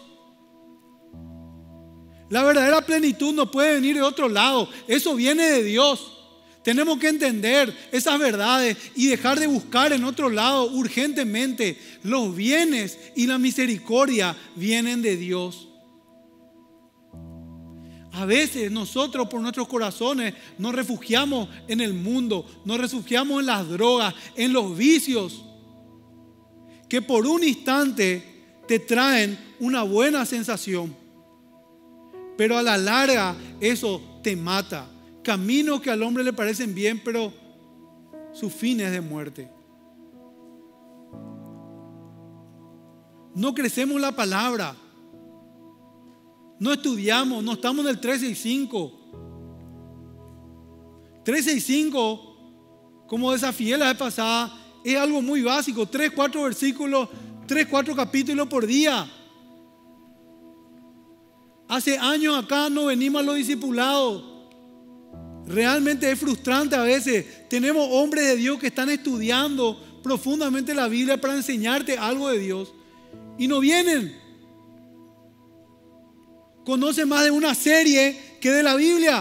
La verdadera plenitud no puede venir de otro lado, eso viene de Dios. Tenemos que entender esas verdades y dejar de buscar en otro lado urgentemente. Los bienes y la misericordia vienen de Dios. A veces nosotros por nuestros corazones nos refugiamos en el mundo, nos refugiamos en las drogas, en los vicios, que por un instante te traen una buena sensación, pero a la larga eso te mata. Caminos que al hombre le parecen bien, pero su fin es de muerte. No crecemos la palabra, no estudiamos, no estamos en el trescientos sesenta y cinco. trescientos sesenta y cinco, como desafié la vez pasada, es algo muy básico. tres, cuatro versículos, tres, cuatro capítulos por día. Hace años acá no venimos a los discipulados. Realmente es frustrante a veces. Tenemos hombres de Dios que están estudiando profundamente la Biblia para enseñarte algo de Dios y no vienen. Conocen más de una serie que de la Biblia.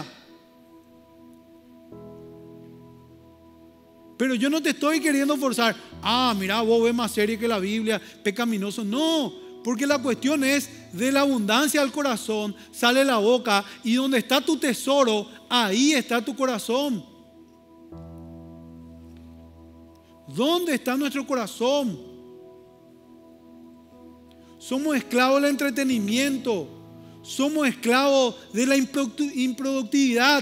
Pero yo no te estoy queriendo forzar. Ah, mira, vos ves más serie que la Biblia, pecaminoso. No, porque la cuestión es: de la abundancia del corazón sale la boca, y donde está tu tesoro, ahí está tu corazón. ¿Dónde está nuestro corazón? Somos esclavos del entretenimiento. Somos esclavos de la improductividad.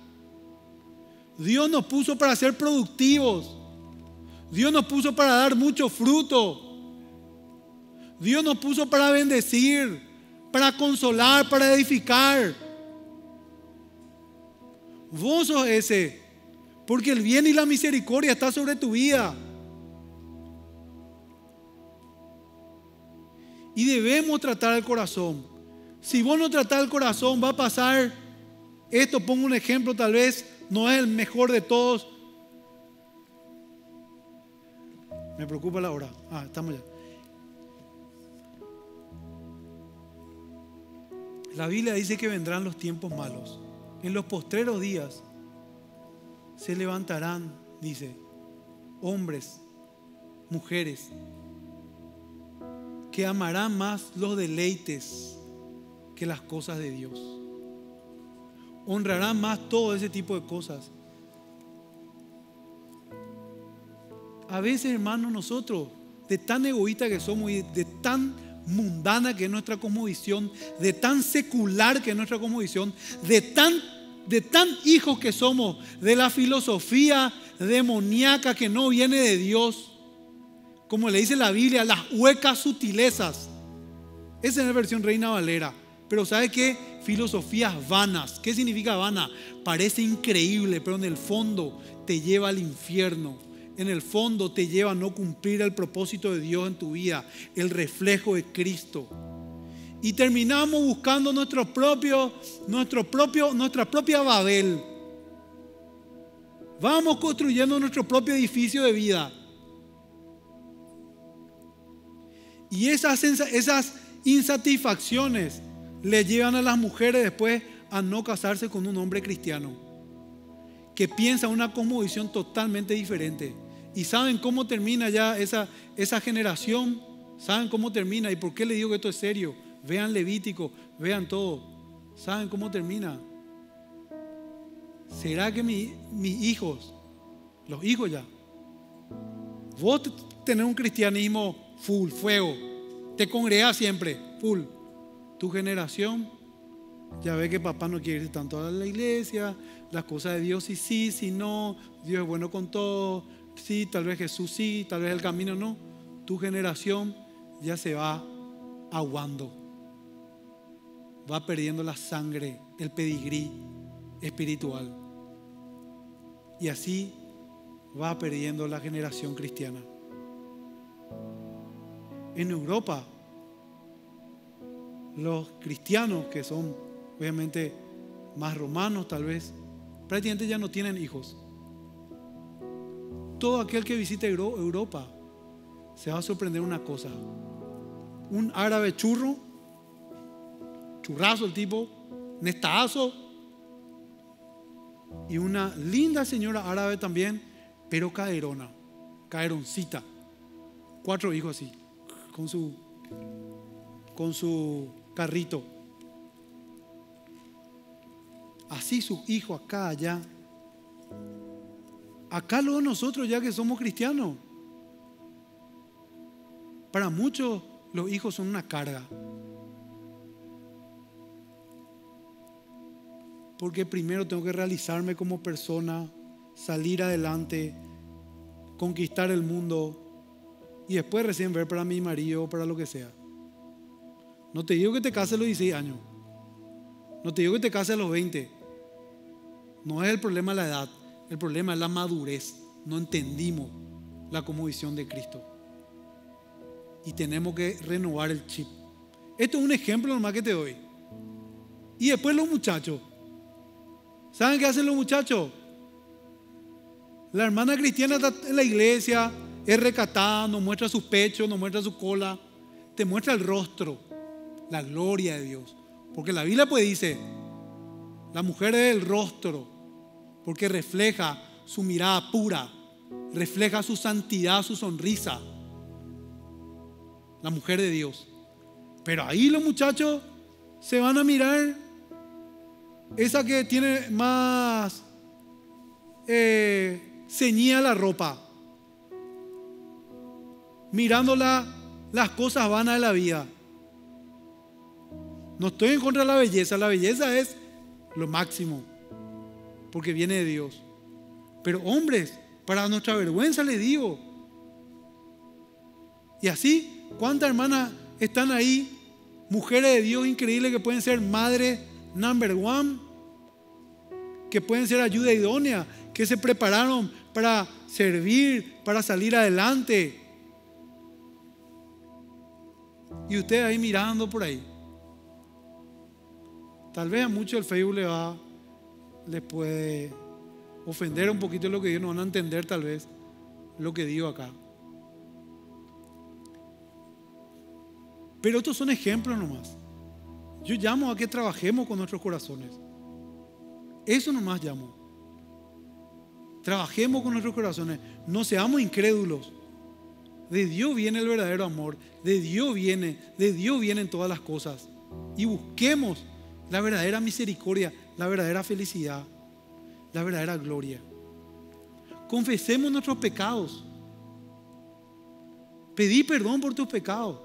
Dios nos puso para ser productivos. Dios nos puso para dar mucho fruto. Dios nos puso para bendecir, para consolar, para edificar. Vos sos ese, porque el bien y la misericordia está sobre tu vida. Y debemos tratar el corazón. Si vos no tratás el corazón, va a pasar esto. Pongo un ejemplo, tal vez no es el mejor de todos. Me preocupa la hora. Ah, estamos ya. La Biblia dice que vendrán los tiempos malos. En los postreros días se levantarán, dice, hombres, mujeres, que amarán más los deleites que las cosas de Dios. Honrarán más todo ese tipo de cosas. A veces, hermanos, nosotros, de tan egoísta que somos y de tan mundana que es nuestra cosmovisión, de tan secular que es nuestra cosmovisión, de tan, de tan hijos que somos de la filosofía demoníaca que no viene de Dios, como le dice la Biblia, las huecas sutilezas. Esa es la versión Reina Valera. Pero ¿sabe qué? Filosofías vanas. ¿Qué significa vana? Parece increíble, pero en el fondo te lleva al infierno. En el fondo te lleva a no cumplir el propósito de Dios en tu vida, el reflejo de Cristo. Y terminamos buscando nuestro propio, nuestro propio, nuestra propia Babel. Vamos construyendo nuestro propio edificio de vida. Y esas, esas insatisfacciones le llevan a las mujeres después a no casarse con un hombre cristiano que piensa una cosmovisión totalmente diferente. ¿Y saben cómo termina ya esa, esa generación? ¿Saben cómo termina? ¿Y por qué le digo que esto es serio? Vean Levítico, vean todo. ¿Saben cómo termina? ¿Será que mi, mis hijos, los hijos ya, vos tenés un cristianismo full, fuego, te congregás siempre, full? Tu generación ya ve que papá no quiere ir tanto a la iglesia, las cosas de Dios sí, sí, sí, no, Dios es bueno con todo, sí, tal vez Jesús sí, tal vez el camino no. Tu generación ya se va aguando, va perdiendo la sangre, el pedigrí espiritual, y así va perdiendo la generación cristiana. En Europa, los cristianos que son obviamente más romanos tal vez, prácticamente ya no tienen hijos. Todo aquel que visite Europa se va a sorprender una cosa: un árabe churro, churrazo el tipo, nestazo, y una linda señora árabe también, pero caderona, caderoncita, cuatro hijos así, con su con su carrito. Así sus hijos acá, allá. Acá luego nosotros, ya que somos cristianos, para muchos los hijos son una carga. Porque primero tengo que realizarme como persona, salir adelante, conquistar el mundo, y después recién ver para mi marido o para lo que sea. No te digo que te cases a los dieciséis años, No te digo que te cases a los veinte. No es el problema la edad. El problema es la madurez. No entendimos la cosmovisión de Cristo. Y tenemos que renovar el chip. Esto es un ejemplo nomás que te doy. Y después los muchachos. ¿Saben qué hacen los muchachos? La hermana cristiana está en la iglesia, es recatada, nos muestra sus pechos, nos muestra su cola, te muestra el rostro, la gloria de Dios. Porque la Biblia pues dice, la mujer es el rostro, porque refleja su mirada pura, refleja su santidad, su sonrisa. La mujer de Dios. Pero ahí los muchachos se van a mirar esa que tiene más eh, ceñida la ropa, mirando la, las cosas vanas de la vida. No estoy en contra de la belleza. La belleza es lo máximo, porque viene de Dios. Pero hombres, para nuestra vergüenza les digo. Y así, ¿cuántas hermanas están ahí? Mujeres de Dios increíbles que pueden ser madres number one, que pueden ser ayuda idónea, que se prepararon para servir, para salir adelante. Y usted ahí mirando por ahí. Tal vez a muchos el Facebook le va, les puede ofender un poquito lo que digo, no van a entender tal vez lo que digo acá. Pero estos son ejemplos nomás. Yo llamo a que trabajemos con nuestros corazones. Eso nomás llamo. Trabajemos con nuestros corazones. No seamos incrédulos. De Dios viene el verdadero amor. De Dios viene, de Dios vienen todas las cosas. Y busquemos la verdadera misericordia, la verdadera felicidad, la verdadera gloria. Confesemos nuestros pecados. Pedí perdón por tus pecados.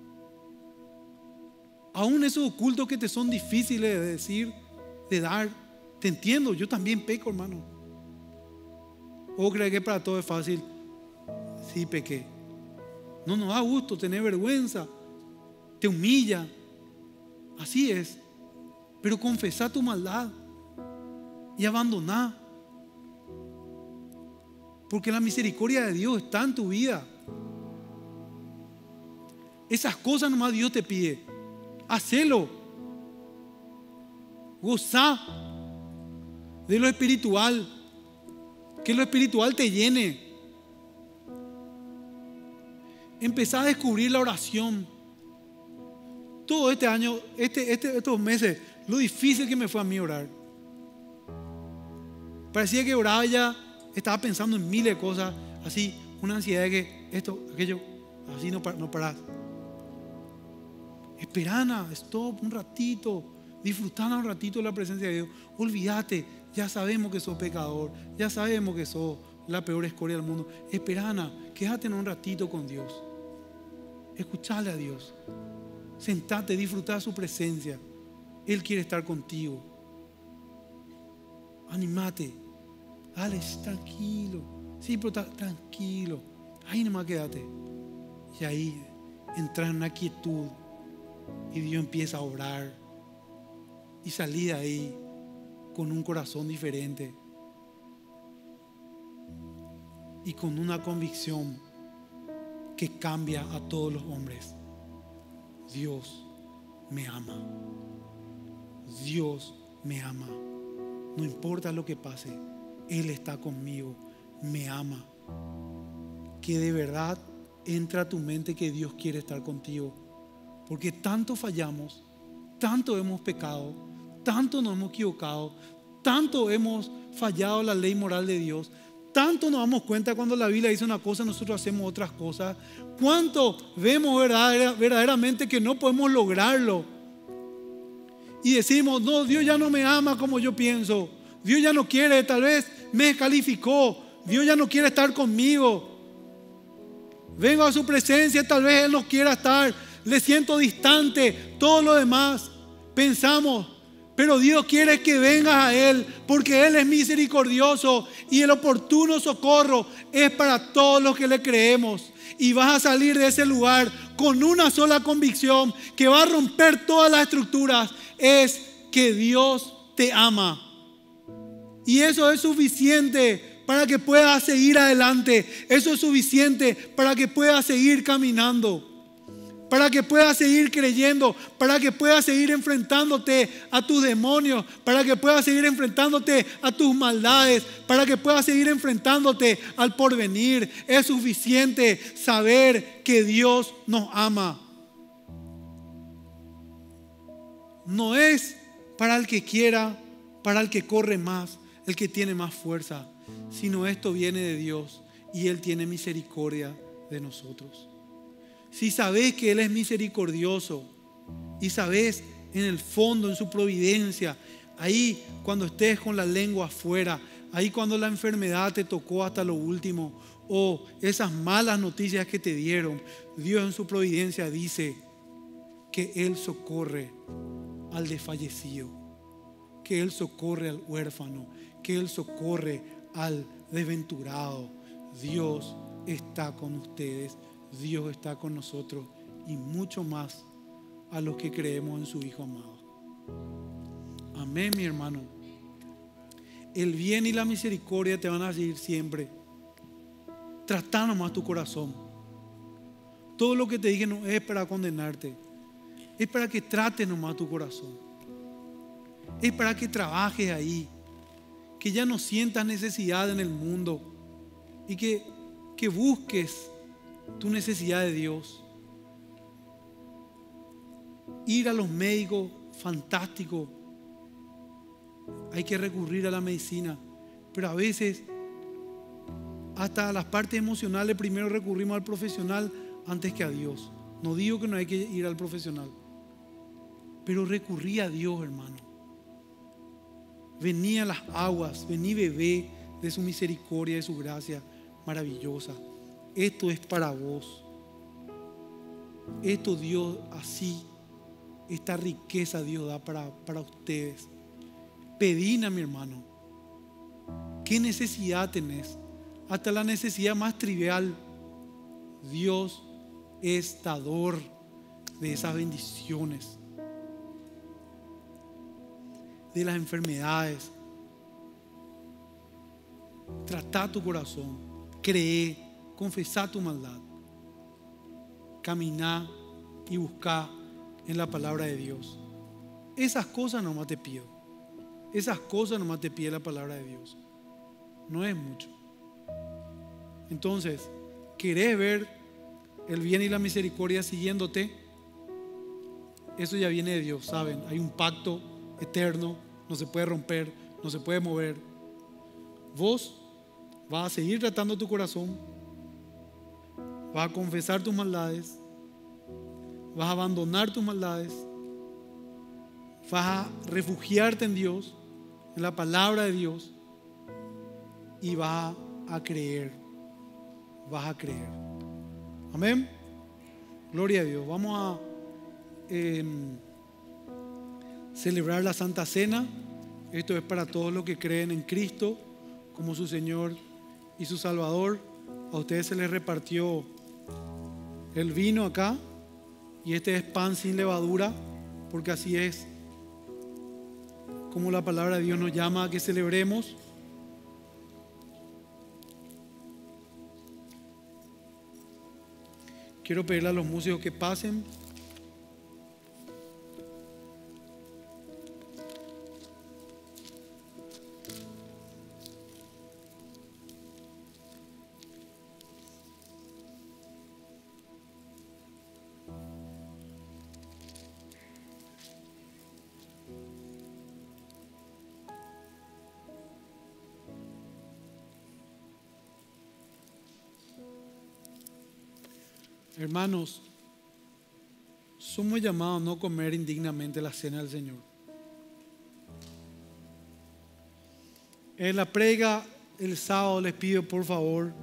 Aún esos ocultos que te son difíciles de decir, de dar. Te entiendo, yo también peco, hermano. ¿O crees que para todo es fácil? Sí, pequé. No nos da gusto, tener vergüenza, te humilla. Así es. Pero confesá tu maldad y abandoná. Porque la misericordia de Dios está en tu vida. Esas cosas nomás Dios te pide. Hacelo. Gozá de lo espiritual. Que lo espiritual te llene. Empezá a descubrir la oración. Todo este año, este, este, estos meses, lo difícil que me fue a mí orar. Parecía que oraba ya, estaba pensando en miles de cosas, así, una ansiedad de que esto, aquello, así no, no parás. Esperana, stop un ratito, disfrutando un ratito de la presencia de Dios. Olvídate, ya sabemos que sos pecador, ya sabemos que sos la peor escoria del mundo. Esperana, quédate en un ratito con Dios. Escuchale a Dios. Sentate, disfruta de su presencia. Él quiere estar contigo. Animate. Dale, tranquilo. Sí, pero ta, tranquilo. Ahí nomás quédate. Y ahí entra en una quietud. Y Dios empieza a obrar. Y salí de ahí con un corazón diferente. Y con una convicción que cambia a todos los hombres. Dios me ama. Dios me ama. No importa lo que pase, Él está conmigo. Me ama. Que de verdad entra a tu mente que Dios quiere estar contigo. Porque tanto fallamos, tanto hemos pecado, tanto nos hemos equivocado, tanto hemos fallado la ley moral de Dios. Tanto nos damos cuenta cuando la Biblia dice una cosa, nosotros hacemos otras cosas. Cuánto vemos verdaderamente que no podemos lograrlo. Y decimos, no, Dios ya no me ama como yo pienso. Dios ya no quiere, tal vez me descalificó. Dios ya no quiere estar conmigo. Vengo a su presencia, tal vez Él no quiera estar. Le siento distante, todo lo demás. Pensamos, pero Dios quiere que vengas a Él, porque Él es misericordioso y el oportuno socorro es para todos los que le creemos. Y vas a salir de ese lugar con una sola convicción que va a romper todas las estructuras. Es que Dios te ama. Y eso es suficiente para que puedas seguir adelante. Eso es suficiente para que puedas seguir caminando, para que puedas seguir creyendo, para que puedas seguir enfrentándote a tus demonios, para que puedas seguir enfrentándote a tus maldades, para que puedas seguir enfrentándote al porvenir. Es suficiente saber que Dios nos ama. No es para el que quiera, para el que corre más, el que tiene más fuerza, sino esto viene de Dios y Él tiene misericordia de nosotros. Si sabes que Él es misericordioso y sabes en el fondo, en su providencia, ahí cuando estés con la lengua afuera, ahí cuando la enfermedad te tocó hasta lo último, o esas malas noticias que te dieron, Dios en su providencia dice que Él socorre al desfallecido, que Él socorre al huérfano, que Él socorre al desventurado. Dios está con ustedes, Dios está con nosotros y mucho más a los que creemos en su Hijo amado. Amén, mi hermano. El bien y la misericordia te van a seguir siempre. Trata nomás tu corazón. Todo lo que te dije no es para condenarte, es para que trates nomás tu corazón. Es para que trabajes ahí, que ya no sientas necesidad en el mundo y que, que busques tu necesidad de Dios. Ir a los médicos, fantástico. Hay que recurrir a la medicina, pero a veces hasta a las partes emocionales primero recurrimos al profesional antes que a Dios. No digo que no hay que ir al profesional, pero recurrí a Dios, hermano. Vení a las aguas, vení, bebé de su misericordia, de su gracia maravillosa. Esto es para vos. Esto Dios así, esta riqueza Dios da para, para ustedes. Pedí a mi hermano, ¿qué necesidad tenés? Hasta la necesidad más trivial, Dios es dador de esas bendiciones, de las enfermedades. Trata tu corazón, cree, confesá tu maldad, caminá y buscá en la palabra de Dios. Esas cosas nomás te pido, esas cosas nomás te pide la palabra de Dios. No es mucho. Entonces, ¿querés ver el bien y la misericordia siguiéndote? Eso ya viene de Dios, ¿saben? Hay un pacto eterno, no se puede romper, no se puede mover. Vos vas a seguir tratando tu corazón, vas a confesar tus maldades, vas a abandonar tus maldades, vas a refugiarte en Dios, en la palabra de Dios, y vas a creer, vas a creer. Amén. Gloria a Dios. Vamos a eh, celebrar la Santa Cena. Esto es para todos los que creen en Cristo como su Señor y su Salvador. A ustedes se les repartió el vino acá, y este es pan sin levadura, porque así es como la palabra de Dios nos llama a que celebremos. Quiero pedirle a los músicos que pasen. Hermanos, somos llamados a no comer indignamente la cena del Señor. En la prega el sábado les pido por favor,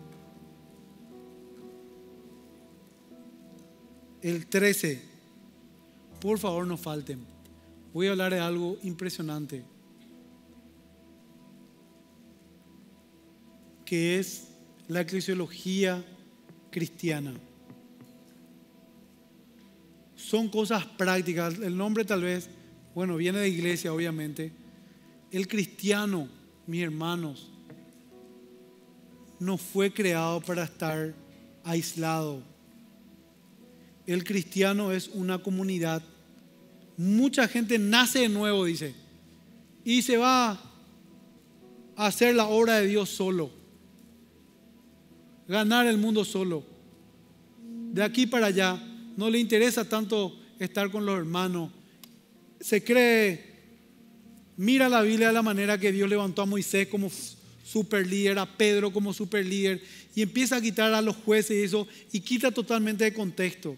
el trece, por favor no falten. Voy a hablar de algo impresionante, que es la eclesiología cristiana. Son cosas prácticas. El nombre tal vez bueno, viene de iglesia obviamente. El cristiano, mis hermanos, no fue creado para estar aislado. El cristiano es una comunidad. Mucha gente nace de nuevo, dice, y se va a hacer la obra de Dios solo, ganar el mundo solo. De aquí para allá no le interesa tanto estar con los hermanos. Se cree, mira la Biblia de la manera que Dios levantó a Moisés como super líder, a Pedro como super líder, y empieza a quitar a los jueces y eso, y quita totalmente de contexto.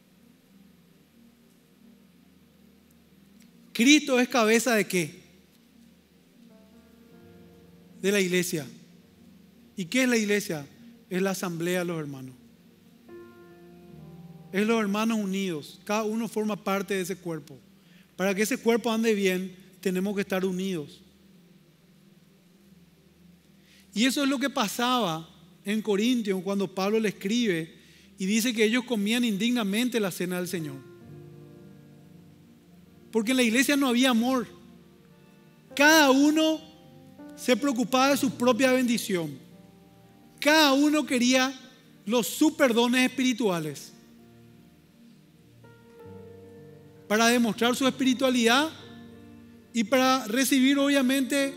Cristo es cabeza ¿de qué? De la iglesia. ¿Y qué es la iglesia? Es la asamblea de los hermanos. Es los hermanos unidos. Cada uno forma parte de ese cuerpo. Para que ese cuerpo ande bien, tenemos que estar unidos. Y eso es lo que pasaba en Corintios cuando Pablo le escribe y dice que ellos comían indignamente la cena del Señor. Porque en la iglesia no había amor. Cada uno se preocupaba de su propia bendición. Cada uno quería los superdones espirituales para demostrar su espiritualidad y para recibir obviamente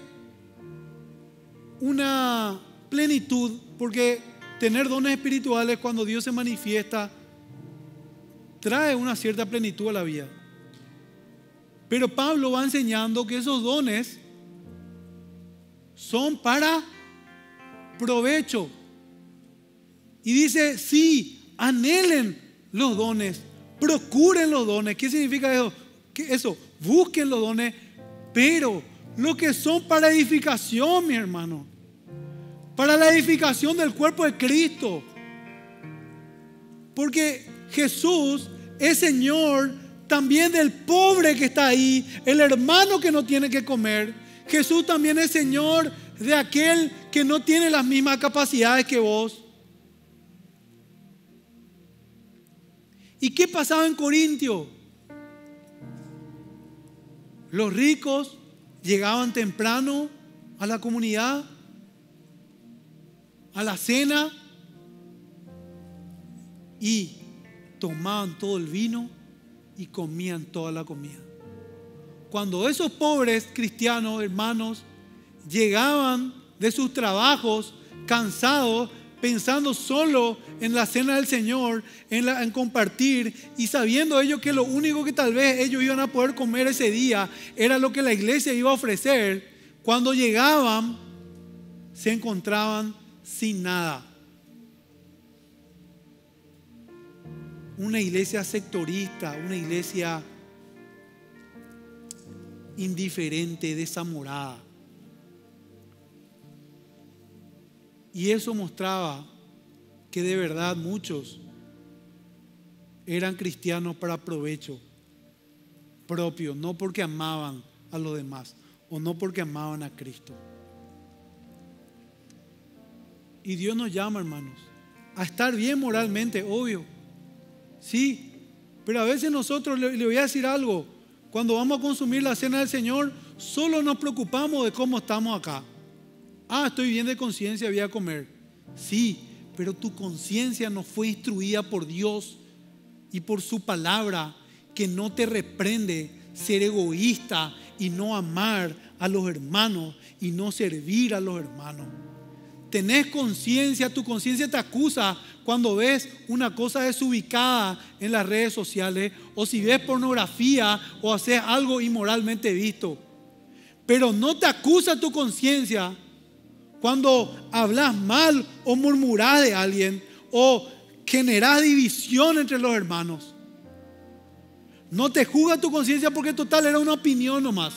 una plenitud, porque tener dones espirituales cuando Dios se manifiesta trae una cierta plenitud a la vida. Pero Pablo va enseñando que esos dones son para provecho. Y dice, sí, anhelen los dones, procuren los dones. ¿Qué significa eso? ¿Qué eso? Busquen los dones, pero los que son para edificación, mi hermano, para la edificación del cuerpo de Cristo. Porque Jesús es Señor también del pobre que está ahí, el hermano que no tiene que comer. Jesús también es Señor de aquel que no tiene las mismas capacidades que vos. ¿Y qué pasaba en Corintio? Los ricos llegaban temprano a la comunidad, a la cena, y tomaban todo el vino y comían toda la comida. Cuando esos pobres cristianos, hermanos, llegaban de sus trabajos cansados, pensando solo en la cena del Señor, en, la, en compartir, y sabiendo ellos que lo único que tal vez ellos iban a poder comer ese día era lo que la iglesia iba a ofrecer, cuando llegaban se encontraban sin nada. Una iglesia sectorista, una iglesia indiferente, desamorada. Y eso mostraba que de verdad muchos eran cristianos para provecho propio, no porque amaban a los demás o no porque amaban a Cristo. Y Dios nos llama, hermanos, a estar bien moralmente, obvio. Sí, pero a veces nosotros, le, le voy a decir algo, cuando vamos a consumir la cena del Señor, solo nos preocupamos de cómo estamos acá. Ah, estoy bien de conciencia, voy a comer. Sí, pero tu conciencia no fue instruida por Dios y por su palabra, que no te reprende ser egoísta y no amar a los hermanos y no servir a los hermanos. Tenés conciencia, tu conciencia te acusa cuando ves una cosa desubicada en las redes sociales, o si ves pornografía o haces algo inmoralmente visto. Pero no te acusa tu conciencia cuando hablas mal o murmurás de alguien o generás división entre los hermanos. No te juzga tu conciencia porque total era una opinión nomás.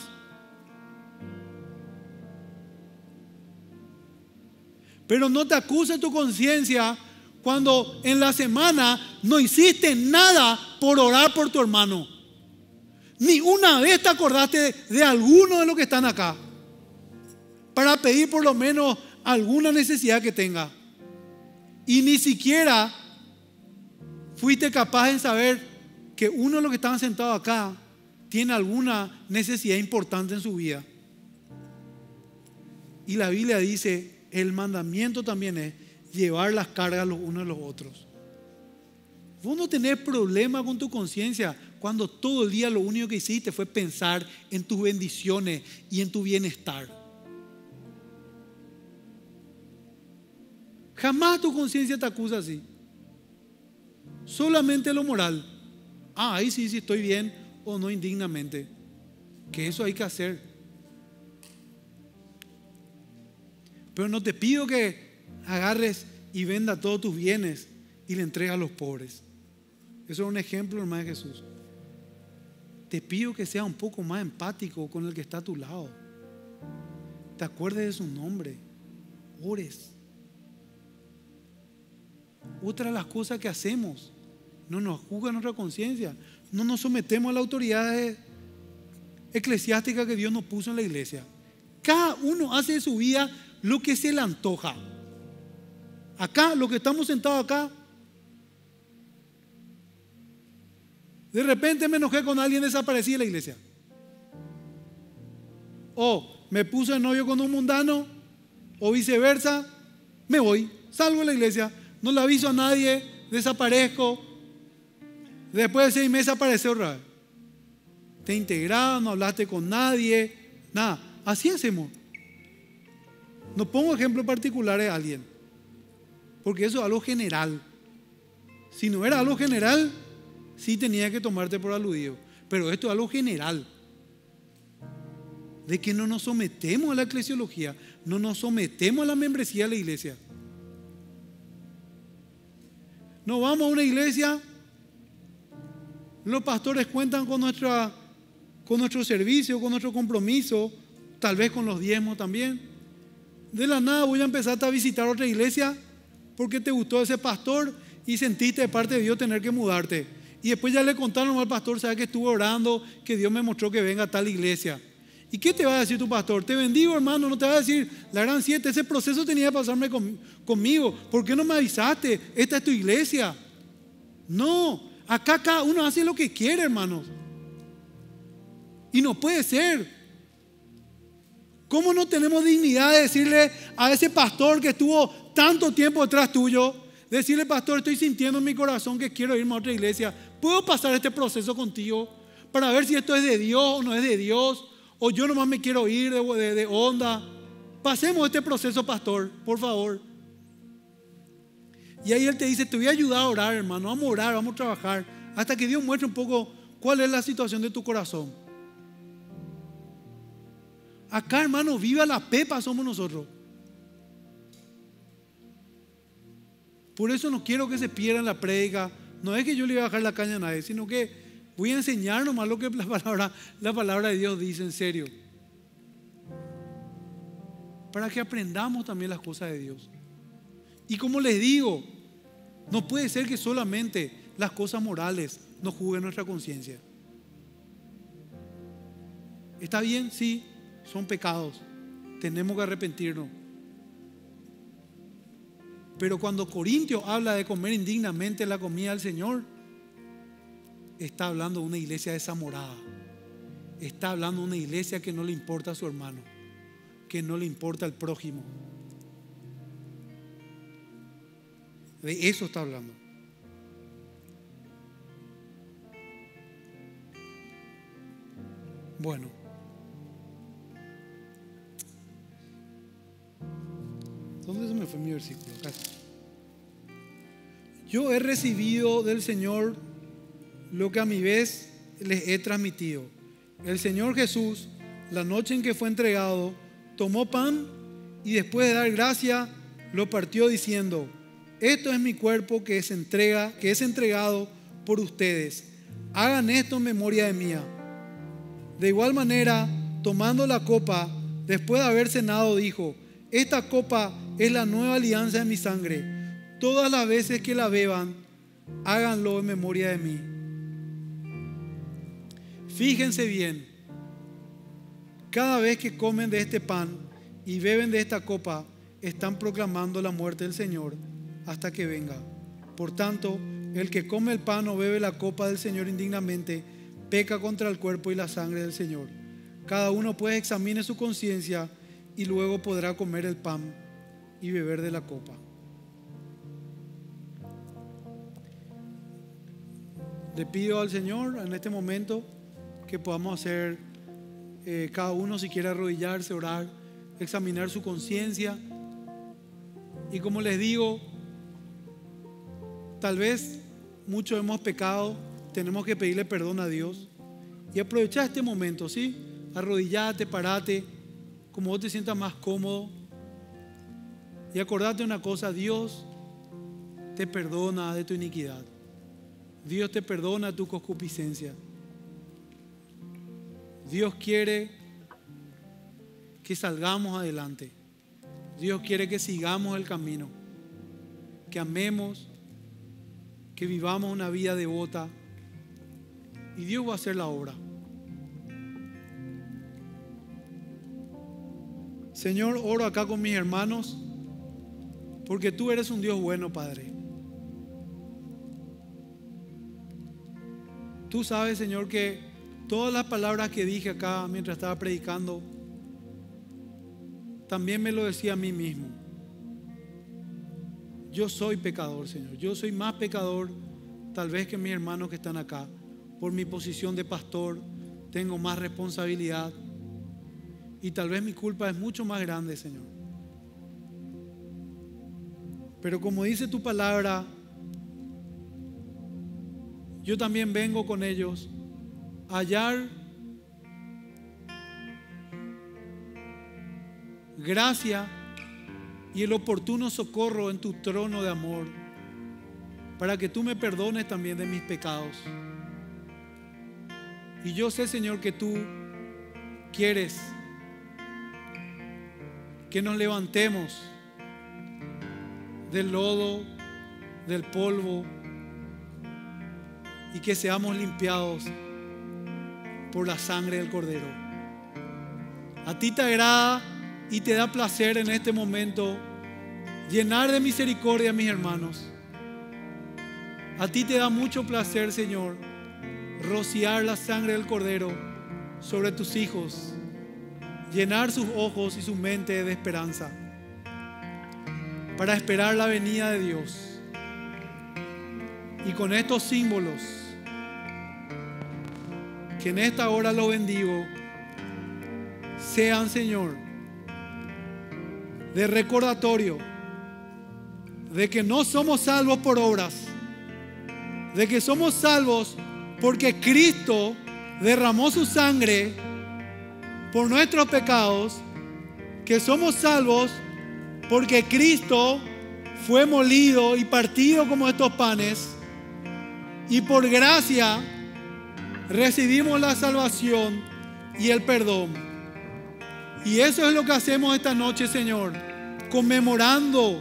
Pero no te acusa tu conciencia cuando en la semana no hiciste nada por orar por tu hermano. Ni una vez te acordaste de, de alguno de los que están acá para pedir por lo menos alguna necesidad que tenga. Y ni siquiera fuiste capaz de saber que uno de los que estaban sentados acá tiene alguna necesidad importante en su vida. Y la Biblia dice, el mandamiento también es llevar las cargas los unos a los otros. Vos no tenés problema con tu conciencia cuando todo el día lo único que hiciste fue pensar en tus bendiciones y en tu bienestar. Jamás tu conciencia te acusa así. Solamente lo moral. Ah, ahí sí, sí estoy bien o no indignamente. Que eso hay que hacer. Pero no te pido que agarres y venda todos tus bienes y le entregues a los pobres. Eso es un ejemplo, hermano de Jesús. Te pido que seas un poco más empático con el que está a tu lado. Te acuerdes de su nombre. Ores. Otra de las cosas que hacemos, no nos juzga nuestra conciencia. No nos sometemos a la autoridad eclesiástica que Dios nos puso en la iglesia. Cada uno hace de su vida lo que se le antoja. Acá, los que estamos sentados acá, de repente me enojé con alguien, desaparecí de la iglesia. O me puse de novio con un mundano, o viceversa, me voy, salgo de la iglesia, no le aviso a nadie, desaparezco. Después de seis meses aparece otra vez. Te integrás, no hablaste con nadie, nada. Así hacemos. No pongo ejemplos particulares de alguien, porque eso es algo general. Si no era algo general, sí tenía que tomarte por aludido. Pero esto es algo general. De que no nos sometemos a la eclesiología, no nos sometemos a la membresía de la iglesia. No vamos a una iglesia, los pastores cuentan con, nuestra, con nuestro servicio, con nuestro compromiso, tal vez con los diezmos también. De la nada voy a empezar a visitar otra iglesia porque te gustó ese pastor y sentiste de parte de Dios tener que mudarte. Y después ya le contaron al pastor, ¿sabes que estuve orando? Que Dios me mostró que venga a tal iglesia. ¿Y qué te va a decir tu pastor? Te bendigo, hermano, no te va a decir la gran siete, ese proceso tenía que pasarme con, conmigo. ¿Por qué no me avisaste? Esta es tu iglesia. No, acá cada uno hace lo que quiere, hermanos. Y no puede ser. ¿Cómo no tenemos dignidad de decirle a ese pastor que estuvo tanto tiempo detrás tuyo? Decirle, pastor, estoy sintiendo en mi corazón que quiero irme a otra iglesia. ¿Puedo pasar este proceso contigo para ver si esto es de Dios o no es de Dios? O yo nomás me quiero ir de, de, de onda. Pasemos este proceso, pastor, por favor. Y ahí él te dice, te voy a ayudar a orar, hermano. Vamos a orar, vamos a trabajar, hasta que Dios muestre un poco cuál es la situación de tu corazón. Acá, hermano, viva la pepa somos nosotros. Por eso no quiero que se pierda en la prédica. No es que yo le voy a bajar la caña a nadie, sino que voy a enseñar nomás lo que la palabra, la palabra de Dios dice, en serio. Para que aprendamos también las cosas de Dios. Y como les digo, no puede ser que solamente las cosas morales nos juzguen nuestra conciencia. ¿Está bien? Sí, son pecados. Tenemos que arrepentirnos. Pero cuando Corintios habla de comer indignamente la comida del Señor, está hablando de una iglesia desamorada. Está hablando de una iglesia que no le importa a su hermano, que no le importa al prójimo. De eso está hablando. Bueno, ¿dónde se me fue mi versículo? Casi. Yo he recibido del Señor lo que a mi vez les he transmitido. El Señor Jesús, la noche en que fue entregado, tomó pan y después de dar gracia, lo partió diciendo: esto es mi cuerpo que es entrega, que es entregado por ustedes. Hagan esto en memoria de mí. De igual manera, tomando la copa, después de haber cenado, dijo: esta copa es la nueva alianza de mi sangre. Todas las veces que la beban, háganlo en memoria de mí. Fíjense bien, cada vez que comen de este pan y beben de esta copa, están proclamando la muerte del Señor hasta que venga. Por tanto, el que come el pan o bebe la copa del Señor indignamente peca contra el cuerpo y la sangre del Señor. Cada uno pues examine su conciencia y luego podrá comer el pan y beber de la copa. Le pido al Señor en este momento que podamos hacer, eh, cada uno si quiere arrodillarse, orar, examinar su conciencia. Y como les digo, tal vez muchos hemos pecado, tenemos que pedirle perdón a Dios. Y aprovechar este momento, ¿sí? Arrodillate, parate, como vos te sientas más cómodo. Y acordate una cosa, Dios te perdona de tu iniquidad. Dios te perdona tu concupiscencia. Dios quiere que salgamos adelante. Dios quiere que sigamos el camino, que amemos, que vivamos una vida devota. Y Dios va a hacer la obra. Señor, oro acá con mis hermanos, porque tú eres un Dios bueno, Padre. Tú sabes, Señor, que todas las palabras que dije acá mientras estaba predicando, también me lo decía a mí mismo. Yo soy pecador, Señor. Yo soy más pecador tal vez que mis hermanos que están acá. Por mi posición de pastor, tengo más responsabilidad. Y tal vez mi culpa es mucho más grande, Señor. Pero como dice tu palabra, yo también vengo con ellos a hallar gracia y el oportuno socorro en tu trono de amor, para que tú me perdones también de mis pecados. Y yo sé, Señor, que tú quieres que nos levantemos del lodo, del polvo, y que seamos limpiados por la sangre del Cordero. A ti te agrada y te da placer en este momento llenar de misericordia a mis hermanos. A ti te da mucho placer, Señor, rociar la sangre del Cordero sobre tus hijos, llenar sus ojos y su mente de esperanza para esperar la venida de Dios. Y con estos símbolos que en esta hora lo bendigo, sean, Señor, de recordatorio de que no somos salvos por obras, de que somos salvos porque Cristo derramó su sangre por nuestros pecados, que somos salvos porque Cristo fue molido y partido como estos panes, y por gracia recibimos la salvación y el perdón. Y eso es lo que hacemos esta noche, Señor, conmemorando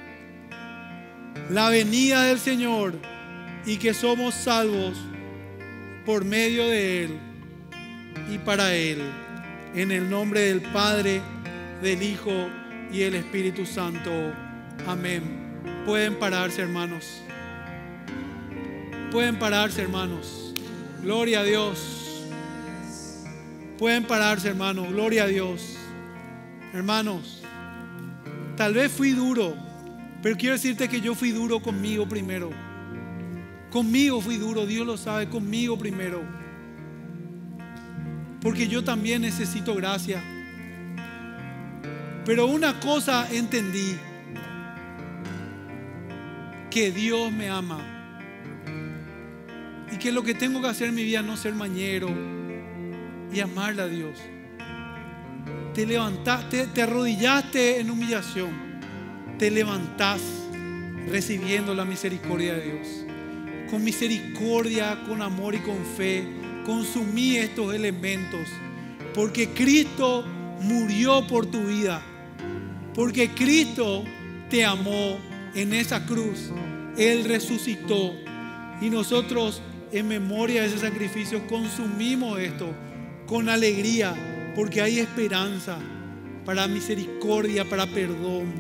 la venida del Señor y que somos salvos por medio de Él y para Él. En el nombre del Padre, del Hijo y del Espíritu Santo. Amén. Pueden pararse, hermanos. Pueden pararse, hermanos. Gloria a Dios. Pueden pararse, hermanos. Gloria a Dios. Hermanos, tal vez fui duro, pero quiero decirte que yo fui duro conmigo primero. Conmigo fui duro, Dios lo sabe, conmigo primero. Porque yo también necesito gracia. Pero una cosa entendí: que Dios me ama. Y que lo que tengo que hacer en mi vida es no ser mañero y amarle a Dios. Te levantaste, te arrodillaste en humillación. Te levantás recibiendo la misericordia de Dios. Con misericordia, con amor y con fe, consumí estos elementos. Porque Cristo murió por tu vida. Porque Cristo te amó en esa cruz. Él resucitó. Y nosotros, en memoria de ese sacrificio, consumimos esto con alegría. Porque hay esperanza para misericordia, para perdón.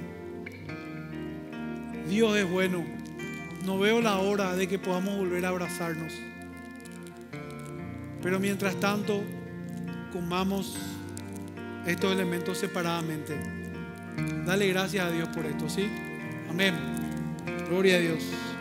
Dios es bueno. No veo la hora de que podamos volver a abrazarnos. Pero mientras tanto, comamos estos elementos separadamente. Dale gracias a Dios por esto, ¿sí? Amén. Gloria a Dios.